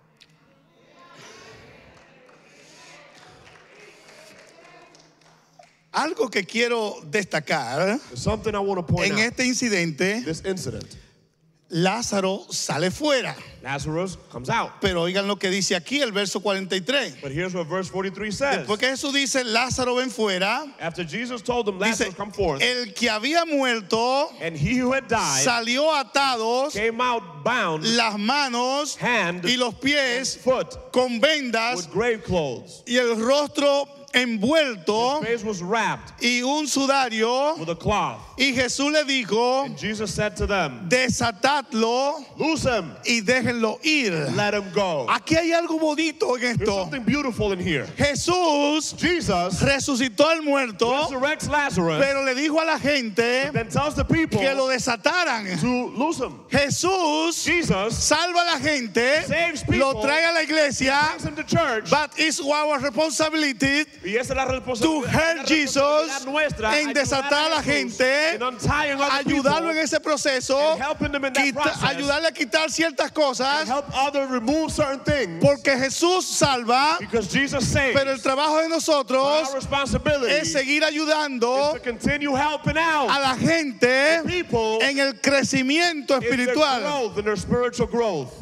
Algo que quiero destacar There's something I want to point en out. este incidente, This incident. Lázaro sale fuera. Lazarus comes out. Pero oigan lo que dice aquí el verso cuarenta y tres. But here's what verse forty-three says. Después que Jesús dice, Lázaro ven fuera, After Jesus told them, dice, Lazarus, come forth. el que había muerto And he who had died salió atados came out bound, las manos hand, y los pies foot, con vendas with grave clothes. y el rostro envuelto His face was wrapped y un sudario. with a cloth. Y Jesús le dijo, And Jesus said to them, desatadlo loose him, y déjenlo ir. let him go. Aquí hay algo bonito en There's esto. something beautiful in here. Jesús Jesus resucitó al muerto, resurrects Lazarus, pero le dijo a la gente then tells the people que lo desataran. to loose him. Jesús Jesus salva a la gente, saves people, lo trae a la iglesia, brings him to church, but it's our responsibility y esa es la to responsabilidad, help la Jesus responsabilidad nuestra, en ayudar desatar a la Jesús gente, in untying other ayudarlo en people, ese proceso, and helping them in that quita- process, ayudarle a quitar ciertas and cosas, help others remove certain things, porque Jesús salva, because Jesus saves. pero el trabajo de But nosotros our responsibility es seguir ayudando is to continue helping out a la gente people en el crecimiento in their espiritual. growth, in their spiritual growth.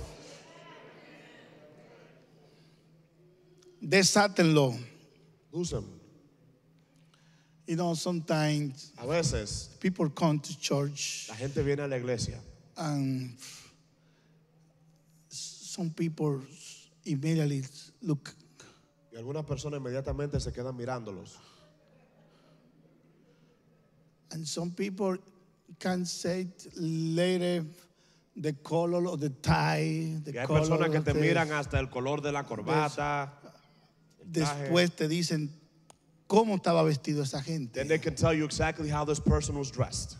Desátenlo. Loose him. You know, sometimes A veces people come to church la gente viene a la iglesia and some people immediately look, y algunas personas inmediatamente se quedan mirándolos. and some people can say it later the color of the tie, the Y hay color personas que of te the- miran hasta el color de la corbata. el traje. después te dicen cómo estaba vestido esa gente. Then they can tell you exactly how this person was dressed.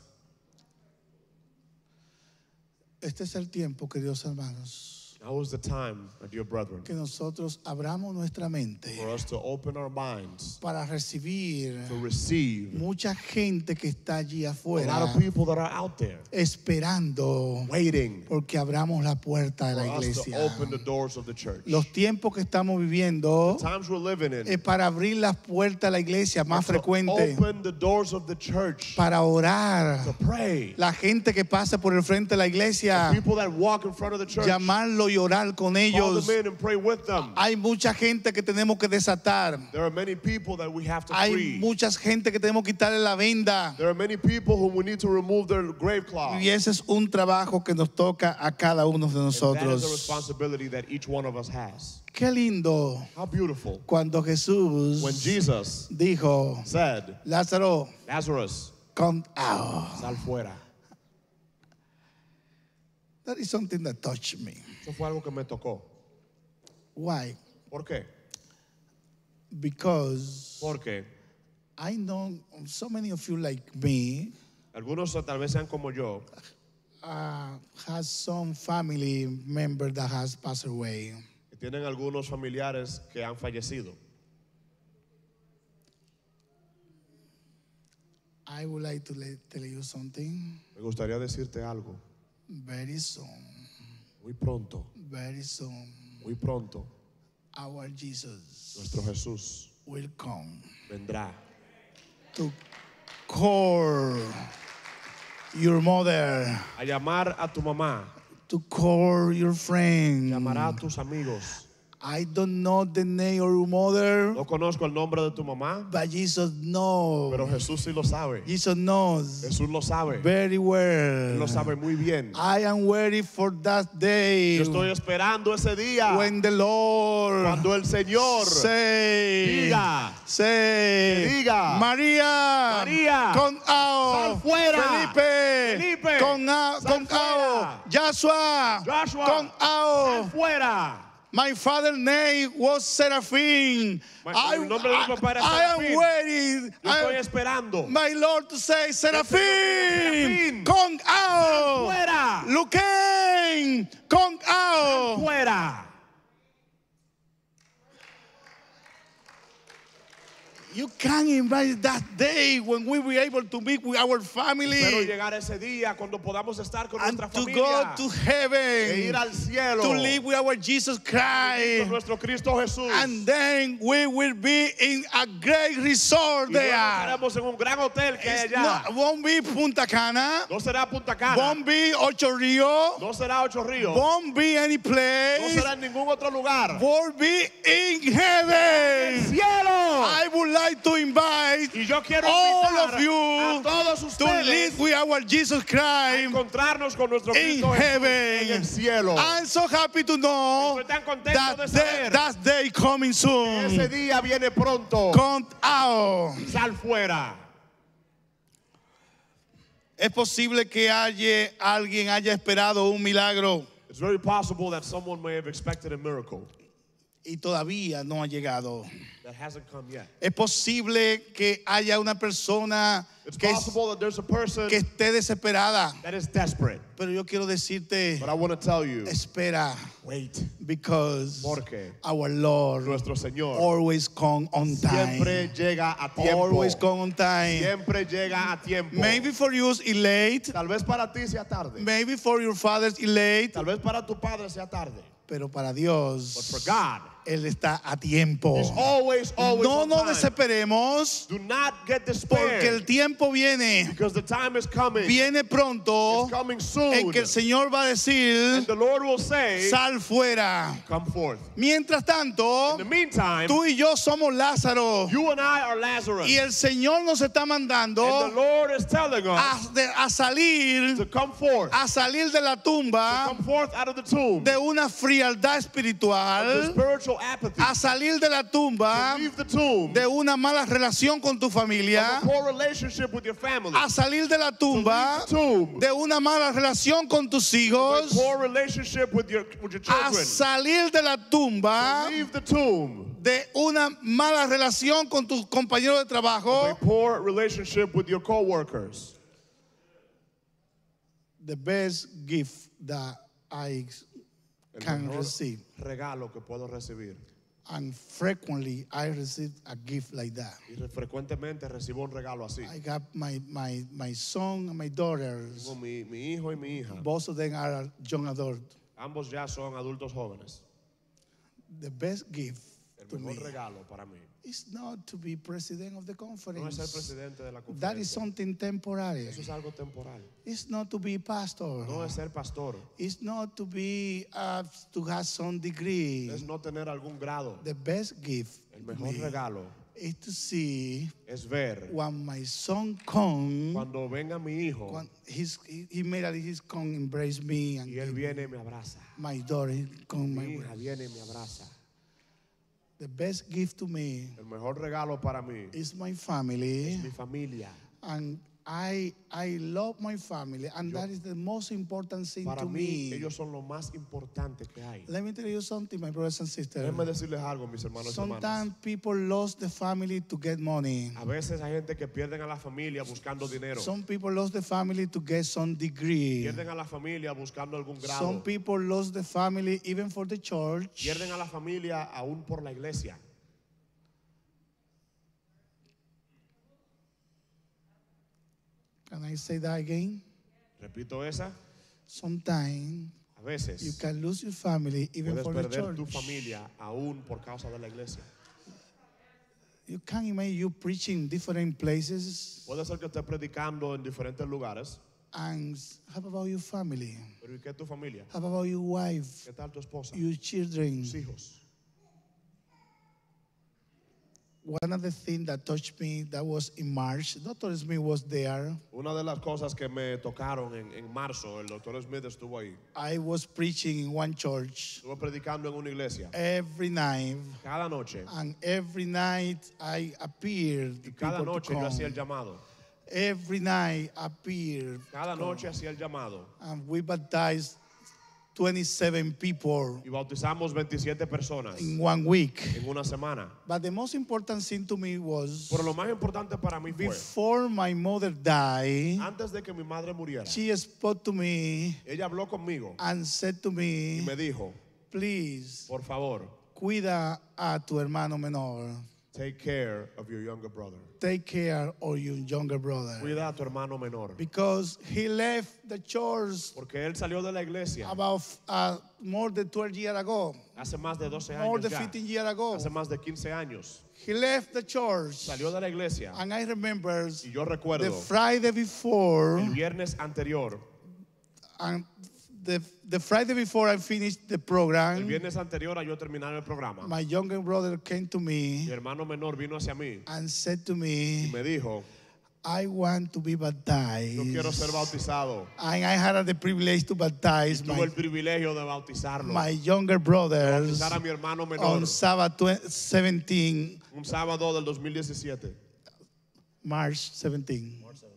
Este es el tiempo, queridos hermanos, Now is the time, my dear brethren, que nosotros abramos nuestra mente for us to open our minds para recibir to receive mucha gente que está allí a afuera lot of people that are out there esperando waiting porque abramos la puerta de for la us to iglesia. open the doors of the church. Los tiempos que estamos viviendo Times we're living in, es para abrir las puertas de la iglesia más to frecuente, open the doors of the church, para orar. to pray. La gente que pasa por el frente de la iglesia, People that walk in front of the church, llamarlo y orar con call ellos. them in and pray with them. Hay mucha gente que tenemos que desatar. There are many people that we have to Hay free. mucha gente que tenemos que quitarle la venda. There are many people whom we need to remove their grave cloth. Y ese es un trabajo que nos toca a cada uno de And that is a nosotros. responsibility that each one of us has. Qué lindo How beautiful. cuando Jesús When Jesus dijo, said, Lázaro, Lazarus, come out. sal fuera. That is something that touched me. Eso fue algo que me tocó. Why? ¿Por qué? Because Porque I know so many of you like me algunos tal vez sean como yo, uh, has some family member that has passed away. que tienen algunos familiares que han fallecido. I would like to let, tell you something. Me gustaría decirte algo. Very soon, Muy pronto, very soon, muy pronto, our Jesus nuestro Jesús will come vendrá to call your mother, a llamar a tu mamá, to call your friend, llamará a tus amigos, I don't know the name of your mother, No conozco el nombre de tu mamá, but Jesus knows. pero Jesús sí lo sabe. Jesus knows Jesús lo sabe. very well. Él lo sabe muy bien. I am waiting for that day Yo estoy esperando ese día when the Lord cuando el Señor say, diga, say, que diga, María, María, con ao, sal fuera. Felipe, Felipe, con ao, sal con ao, fuera. Joshua, Joshua, con ao. sal fuera. My father's name was Seraphim. My- I, el nombre de mi papá era I am Serafín. waiting. Yo I- estoy esperando. my Lord to say, Seraphim, Serafín, con ao, fuera. Luquen, con ao. Fuera. You can invite that day when we were able to meet with our family Espero llegar ese día cuando podamos estar con and nuestra to familia go to e ir heaven al cielo to live with our Jesus con Christ. nuestro Cristo Jesús. And then we will be in a great resort Y luego there. estaremos en un gran hotel que hay It's allá. not, won't be Punta Cana, No será Punta Cana. won't be Ocho Rio, No será Ocho Ríos. won't be any No place, será en ningún otro lugar. won't be in heaven. ¡Cielo! I would like to invite Y yo quiero all invitar of you a todos to ustedes live with our Jesus a Christ encontrarnos con nuestro in Cristo Jesús en heaven. el cielo. I'm so happy to know Estoy tan contento that de day, saber that day coming Ese soon. día viene pronto. Come out. Sal fuera. Es posible que haya, alguien haya esperado un milagro It's very possible that someone may have expected a miracle y todavía no ha llegado. that hasn't come yet. Es posible que haya una persona It's que, es- possible that there's a person que esté desesperada. that is desperate. Pero yo quiero decirte, But I want to tell you, espera, wait, because porque our Lord nuestro Señor always come on siempre time. llega a tiempo. Always come on time. Siempre llega a tiempo. Maybe for you it's late. Tal vez para ti sea tarde. Maybe for your father it's late. Tal vez para tu padre sea tarde. Pero para But Dios, for God, Él está a tiempo. He's always, always No on nos time. desesperemos, Do not get porque el despair. tiempo viene. Because the time is coming. Viene pronto It's coming soon. en que el Señor va a decir, And the Lord will say, sal fuera. come forth. Mientras tanto, In the meantime, tú y yo somos Lázaro. you and I are Lazarus. Y el Señor nos está And the mandando Lord is telling a, us de- a salir, to come forth. a salir de la tumba Come forth out of the tomb. de una frialdad Of the espiritual, spiritual apathy. a salir de la tumba To leave the tomb. de una mala relación con tu Of familia, a poor relationship with your family. a salir de la tumba To leave the tomb. de una mala relación con tus Of a hijos, poor relationship with your, with your a children. salir de la tumba To leave the tomb. de una mala relación con tus compañeros de A trabajo. poor relationship with your co-workers. The best gift that I El can mejor receive, regalo que puedo recibir. and frequently I receive a gift like that. Y re- frecuentemente recibo un regalo así. I got my, my, my son and my daughters. Tengo mi, mi hijo y mi hija. Both of them are young adults. Ambos ya son adultos jóvenes. The best gift El to me mejor regalo para mí is not to be president of the no es ser conference. presidente de la That is conferencia. something temporary. Eso es algo temporal. It's not to be pastor. No es ser pastor. It's not to be uh, to have some degree. Es no tener algún grado. The best gift El to mejor me regalo is to see es ver when my son come. cuando venga mi hijo When he's, he, he made it, he's come embrace me and y él give viene y me abraza. my daughter he come my Mi hija breast. viene y me abraza. The best gift to me El mejor regalo para mí is my family, es mi familia. and I I love my family, and that is the most important thing Para to mí, me. ellos son lo más importante que hay. Let me tell you something, my brothers and sisters. Déjenme decirles algo, mis hermanos y hermanas. Sometimes people lost the family to get money. A veces hay gente que pierden a la familia buscando dinero. Some people lost the family to get some degree. Pierden a la familia buscando algún grado. Some people lost the family even for the church. Pierden a la familia aún por la iglesia. Can I say that again? Repito esa. Sometimes A veces you can lose your family even puedes for the perder tu church. familia aún por causa de la iglesia. You can't imagine you preaching different places. Puede ser que estés predicando en diferentes lugares, And how about your family? pero ¿y qué es tu familia? How about your wife, ¿Qué tal tu esposa? your children? Tus hijos. one of the things that touched me, that was in March. Doctor Smith was there. Una de las cosas que me tocaron en, en marzo, el doctor Smith estuvo ahí. I was preaching in one church Estuve predicando en una iglesia. every night. Cada noche. And every night I appeared. Y cada people to noche yo hacía el come. llamado. Every night appeared. Cada noche hacía el llamado. And we baptized twenty-seven people Y bautizamos veintisiete personas in one week. en una semana. But the most important thing to me was Pero lo más importante para mí fue, before my mother died, antes de que mi madre muriera, she spoke to me ella habló conmigo and said to y me, me dijo, please, por favor, cuida a tu hermano menor. take care of your younger brother. Take care of your younger brother. Cuida a tu hermano menor. Because he left the church Porque él salió de la iglesia about uh, more than twelve years ago. hace más de doce More años than ya. fifteen years ago. Hace más de quince años. He left the church. Salió de la iglesia. And I remember Y yo the recuerdo Friday before, el viernes anterior, and the, the Friday before I finished the el program, viernes anterior a yo terminar el programa, my younger brother came to mi me hermano menor vino hacia mí and said to y me, me dijo, I want to be baptized. yo quiero ser bautizado. And I had the privilege to baptize Tuve my, el privilegio de bautizarlo. my younger brothers Bautizar a mi hermano menor on Sabbath seventeenth, un sábado del dos mil diecisiete. March seventeenth.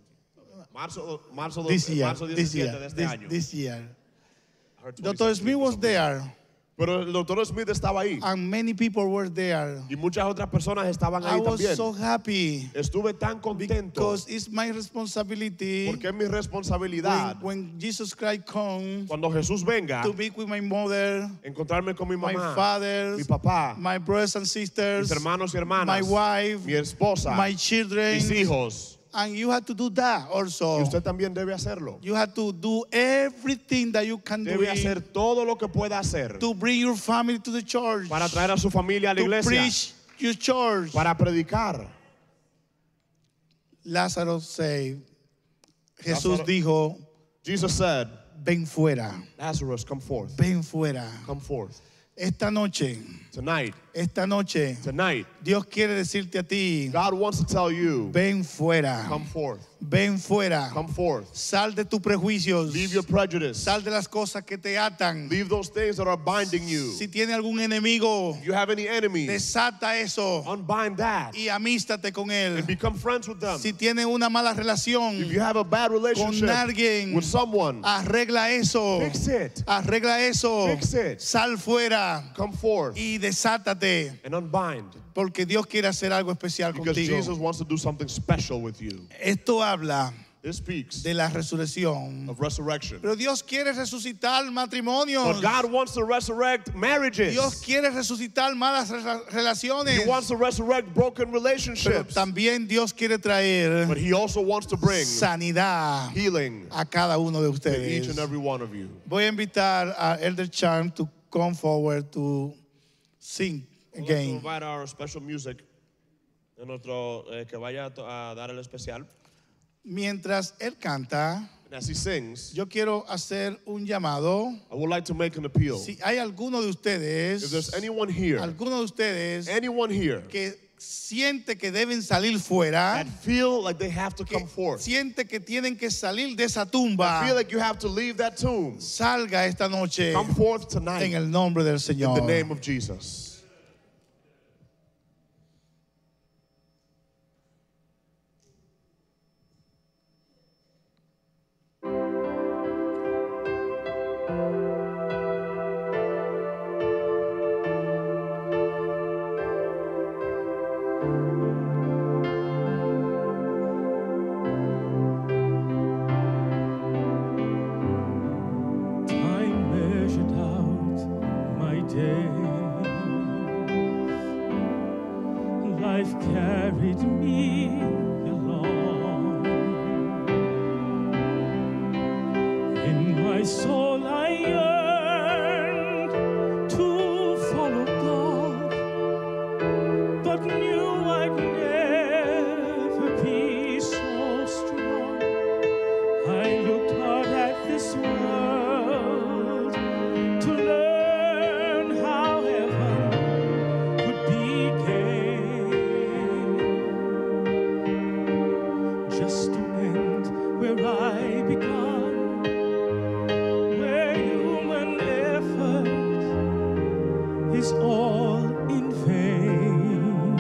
Marzo, marzo, This do- year, marzo this diecisiete year, de este this, año. this year. I heard Doctor twenty-seven Smith was for some reason. there, Pero el doctor Smith estaba ahí and many people were there. y muchas otras personas estaban I ahí was también. so happy Estuve tan contento because it's my responsibility porque es mi when, responsabilidad when Jesus Christ comes cuando Jesús venga to be with my mother, encontrarme con mi my mamá, father, mi papá, my brothers and sisters, mis hermanos y hermanas, my wife, mi esposa, my children, mis hijos. and you have to do that also. Y usted también debe hacerlo. You have to do everything that you can do Debe hacer todo lo que pueda hacer to bring your family to the church, para traer a su familia a la to iglesia, preach your church. para predicar. Lázaro said, Jesús Lázaro- dijo, Jesus said, ven fuera, Lazarus, come forth. ven fuera. Come forth. Esta noche, Tonight, esta noche, tonight, Dios quiere decirte a ti, God wants to tell you, ven fuera, come forth. ven fuera. Come forth. Sal de tus prejuicios, Leave your prejudice. sal de las cosas que te atan. Leave those things that are binding you. Si tiene algún enemigo, If you have any enemies, desata eso unbind that y amístate con él. and become friends with them. Si tiene una mala relación If you have a bad con relationship alguien, with someone, arregla eso. fix it. Arregla eso. Fix it. Sal fuera Come forth y desátate. and unbind. Porque Dios quiere hacer algo especial Because contigo. Jesus wants to do something special with you. Esto habla This speaks de la resurrección. of resurrection. Pero Dios quiere resucitar matrimonios. But God wants to resurrect marriages. Dios quiere resucitar malas rela- relaciones. He wants to resurrect broken Pero relationships. también Dios quiere traer But He also wants to bring sanidad healing a cada uno de to each ustedes. and every one of you. Voy a invitar a Elder Charm to come forward to sing We'd like to again. invite our special music, en nuestro, eh, que vaya a, to- a dar el especial. Mientras él canta, And as he sings, yo quiero hacer un llamado. I would like to make an appeal. Si hay alguno de If ustedes, there's anyone here, alguno de ustedes anyone here que siente que deben salir fuera, that feel like they have to que come forth, siente que tienen que salir de esa that tumba, feel like you have to leave that tomb, salga esta noche come forth en tonight el nombre del in Señor. the name of Jesus. Time measured out my days. just to end where I began, where human effort is all in vain.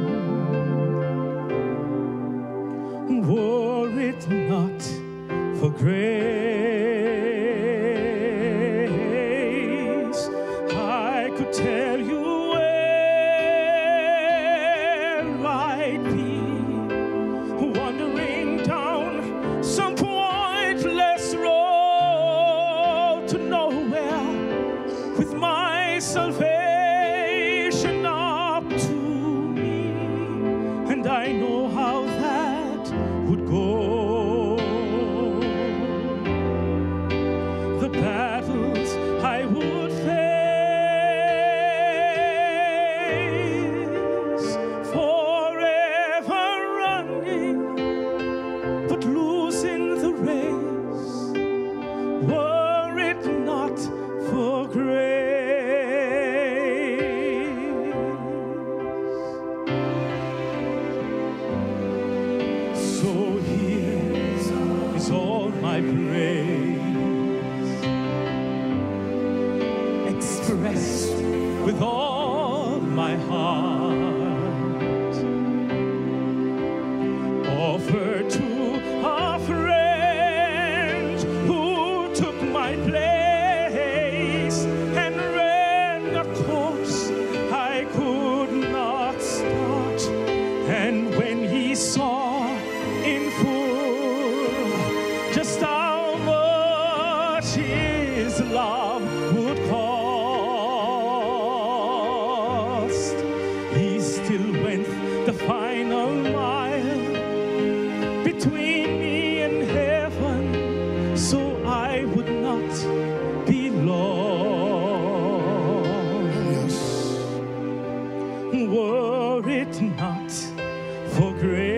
Were it not for grace, I could tell you where I'd be, wandering down some pointless road to nowhere, with my salvation up to me, and I know how that would go. The battles I would face, forever running, but losing the race, were it not for grace. So here is all my praise, expressed with all my heart, offered to a friend who took my place and ran a course I could not start. And when he saw in full just how much his love would cost, he still went the final mile between me and heaven, so I would not be lost. Were it not for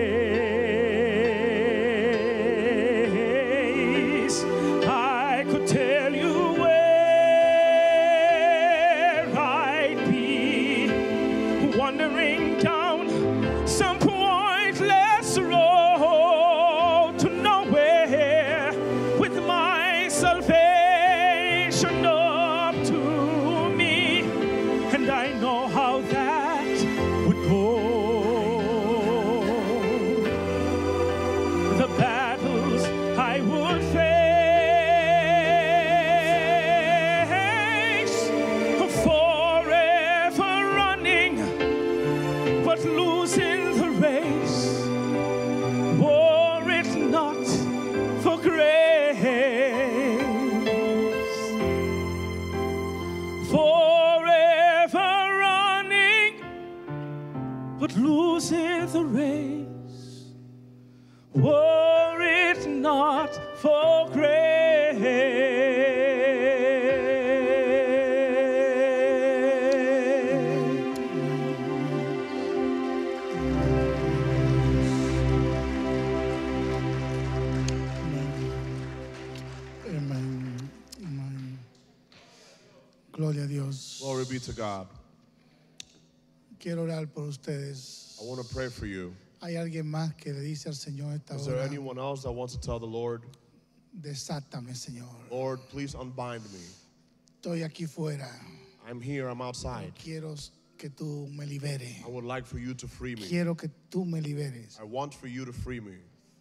grace, I could tell you where I'd be, wandering down some pointless road to nowhere, with my salvation up to me, and I know how that would go. The battles I would face, forever running, but losing the race, were it not for grace. Forever running, but losing the race, were it not for grace. Amén. Amén. Gloria a Dios. Glory be to God. Quiero orar por ustedes. I want to pray for you. ¿Hay alguien más que le dice al Señor esta Is there hora? anyone else that wants to tell the Lord, Desátame, Señor. Lord, please unbind me? Estoy aquí fuera. I'm here, I'm outside. Quiero que tú me liberes. I would like for you to free me. Quiero que tú me liberes. I want for you to free me.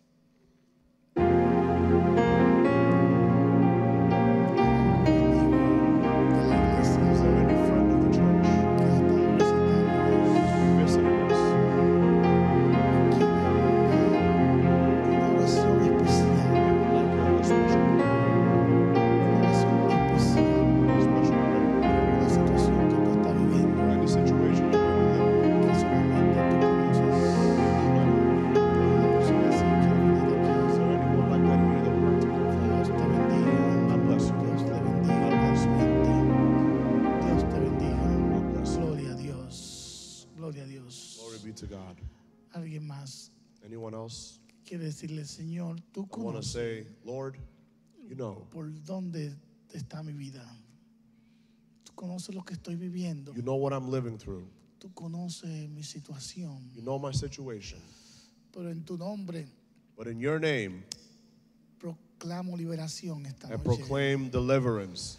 Is there any friend of the church visiting us? Una oración especial. Like a special prayer, Una oración especial. special prayer Una situación que tú estás viviendo. for any situation you might be living. Que solamente tú conoces. Una persona así quiere venir aquí. Is there anyone like that here that would like to come? Dios te bendiga. God bless you. Dios te bendiga grandemente. Dios te bendiga. Gloria a Dios. Gloria a Dios. Glory be to God. Alguien más Anyone else? quiere decirle, Señor, tú I want to conoces say, Lord, you know, por dónde está mi vida. Tú conoces lo que estoy viviendo. you know what I'm living through. Tú conoces mi situación. You know my situation. Pero en tu nombre But in your name, proclamo liberación esta I noche. proclaim deliverance.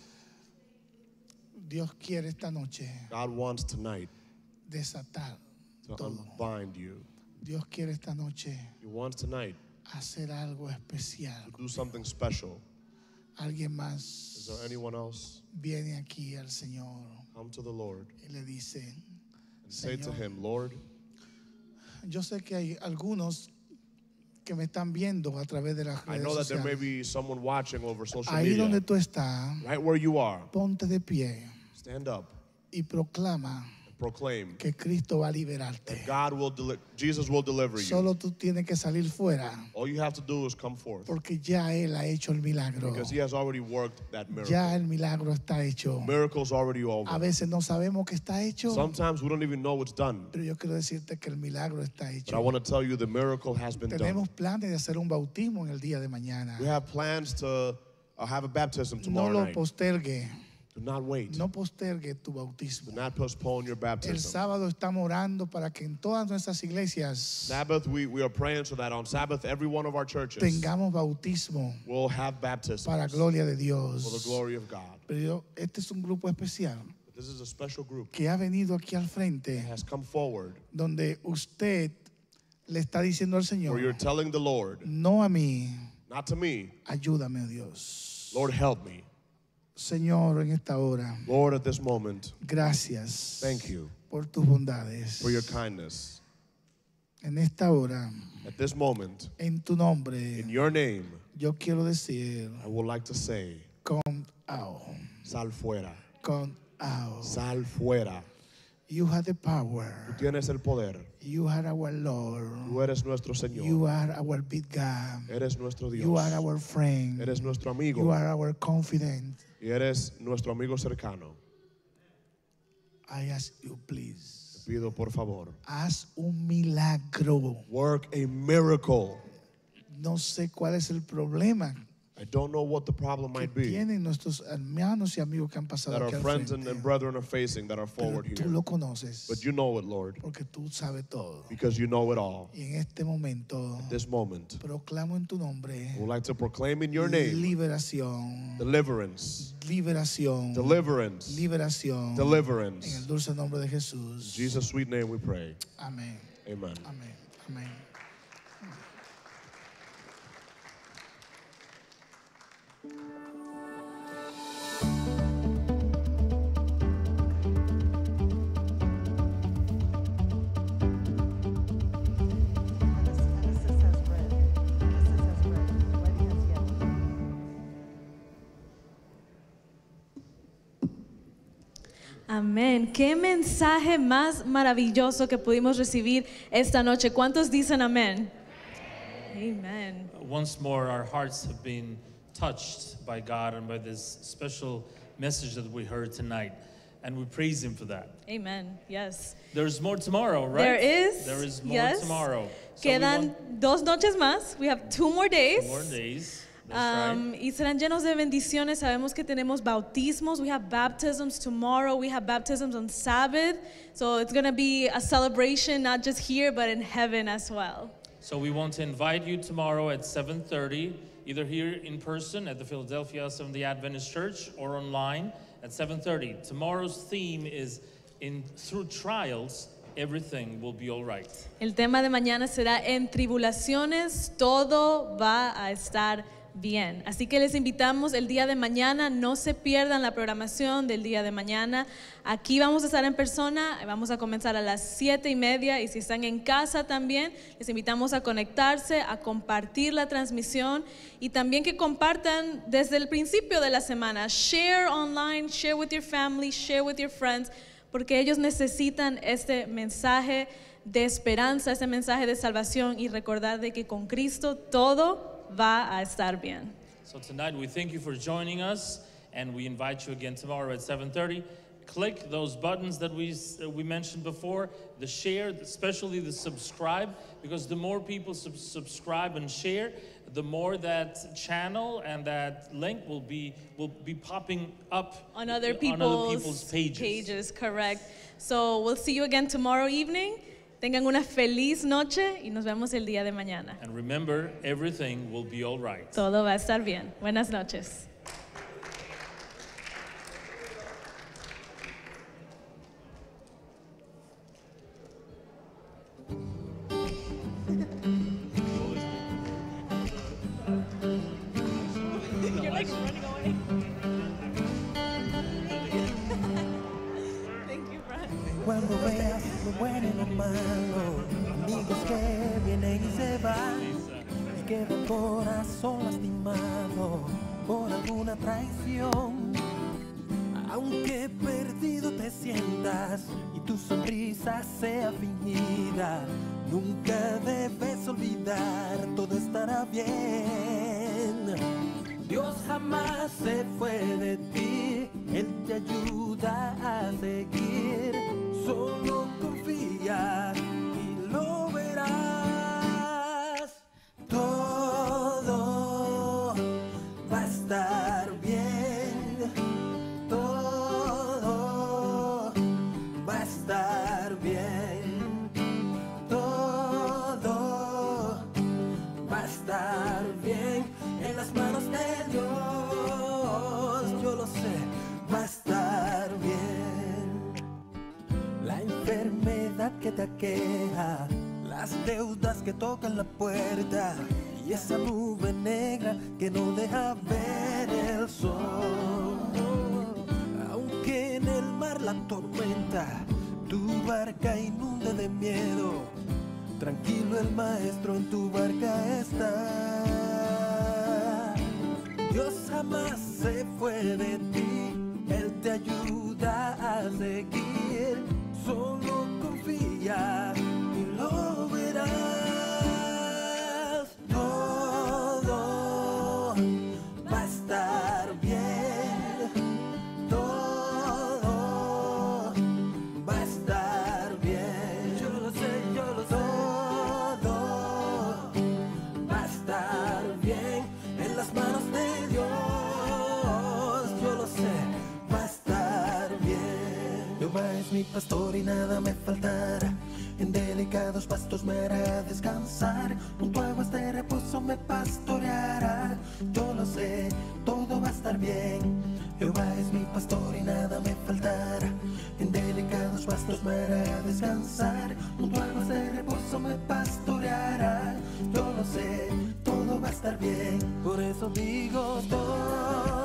Dios quiere esta noche God wants tonight desatar to todo. unbind you. Dios quiere esta noche He wants tonight hacer algo especial. to do something special. Alguien Is más there anyone else? viene aquí al Señor Come to the Lord y le dice, and say to Señor, him, Lord, yo sé que hay algunos que me están viendo a través de las I redes know that there may sociales. be someone watching over social Ahí media. donde tú estás, Right where you are, ponte de pie stand up y proclama and proclaim que Cristo va a liberarte. that God will deli- Jesus will deliver you. Solo tú tienes que salir fuera All you have to do is come forth porque ya Él ha hecho el milagro. because he has already worked that miracle. Ya el milagro está hecho. Miracle's already A over. veces no sabemos que está hecho, Sometimes we don't even know it's done. pero yo quiero decirte que el milagro está But I hecho. want to tell you the miracle has been done. Tenemos planes de hacer un bautismo en el día de mañana. We have plans to uh, have a baptism No tomorrow lo night. postergue, Do not wait. no postergue tu Do bautismo. not postpone your El baptism. sábado estamos orando para que en todas nuestras iglesias Sabbath, we, we are praying so that on Sabbath, every one of our churches tengamos bautismo will have baptisms para gloria de for the Dios. glory of God. Pero yo- este es un grupo especial But this is a special group que ha venido aquí al frente, that has come forward donde usted le está diciendo al where you're Señor, telling the Lord, no a mí, not to me, ayúdame, oh Dios. Lord, help me. Señor, en esta hora, Lord, at this moment, gracias thank you por tus bondades. for your kindness. En esta hora, At this moment, en tu nombre, in your name, yo quiero decir, I would like to say, come out, sal fuera, come out. sal fuera. You have the power. Tú tienes el poder. You are our Lord. Tú eres nuestro You Señor. are our big God. Eres nuestro Dios. You are our friend. Eres nuestro You amigo. are our confidant. Y eres nuestro amigo cercano. I ask you, please, Te pido, por favor, haz un milagro. work a miracle. No sé cuál es el problema I don't know what the problem que might be tienen nuestros hermanos y amigos que han pasado that aquí our al friends and, frente. and brethren are facing that are Pero forward tú here. lo conoces But you know it, Lord, porque tú sabes todo. because you know it all. Y en este momento This moment, proclamo en tu nombre I would like to proclaim in your name liberación, deliverance, liberación, deliverance, liberación. En el deliverance. dulce nombre de Jesús. In Jesus' sweet name we pray. Amén. Amen. Amén. Amén. Amén. Qué mensaje más maravilloso que pudimos recibir esta noche. ¿Cuántos dicen amén? Amen. Once more, our hearts have been touched by God and by this special message that we heard tonight. And we praise Him for that. Amen. Yes. There's more tomorrow, right? There is. There is more yes. tomorrow. So we Quedan want dos noches más. We have two more days. two more days. That's Um, right. y serán llenos de bendiciones. Sabemos que tenemos bautismos. We have baptisms tomorrow. We have baptisms on Sabbath. So it's going to be a celebration, not just here, but in heaven as well. So we want to invite you tomorrow at seven thirty, either here in person at the Philadelphia Seventh-day Adventist Church or online at seven thirty. Tomorrow's theme is in through trials, everything will be all right. El tema de mañana será en tribulaciones, todo va a estar bien. Así que les invitamos el día de mañana, no se pierdan la programación del día de mañana. Aquí vamos a estar en persona, vamos a comenzar a las siete y media y si están en casa también, les invitamos a conectarse, a compartir la transmisión y también que compartan desde el principio de la semana. Share online, share with your family, share with your friends, porque ellos necesitan este mensaje de esperanza, este mensaje de salvación y recordar de que con Cristo todo va a estar bien. So tonight we thank you for joining us and we invite you again tomorrow at seven thirty. Click those buttons that we uh, we mentioned before, the share, especially the subscribe, because the more people sub- subscribe and share, the more that channel and that link will be will be popping up On other people's, on other people's pages. pages, correct. So we'll see you again tomorrow evening. Tengan una feliz noche y nos vemos el día de mañana. And remember, everything will be all right. Todo va a estar bien. Buenas noches. You're like running away. Thank you, Brian. Cuando veas lo bueno y lo malo, amigos que vienen y se van, y queda el corazón lastimado por alguna traición. Aunque perdido te sientas y tu sonrisa sea fingida, nunca debes olvidar, todo estará bien. Dios jamás se fue de ti, Él te ayuda a seguir. Solo confía y lo verás. Todo va a estar bien. Todo va a estar bien. Todo va a estar bien. En las manos de Dios, yo lo sé, va a estar bien. La enfermedad que te aqueja, las deudas que tocan la puerta y esa nube negra que no deja ver el sol. Aunque en el mar la tormenta tu barca inunde de miedo, tranquilo el maestro en tu barca está. Dios jamás se fue de ti, Él te ayuda a seguir. Solo confía y lo verás. Todo va a estar bien. Todo va a estar bien. Yo lo sé, yo lo sé. Todo va a estar bien. En las manos de Dios, yo lo sé, va a estar bien. Jehová es mi pastor y nada me faltará. En delicados pastos me hará descansar. Junto a aguas de reposo me pastoreará. Yo lo sé, todo va a estar bien. Jehová es mi pastor y nada me faltará. En delicados pastos me hará descansar. Junto a aguas de reposo me pastoreará. Yo lo sé, todo va a estar bien. Por eso digo todo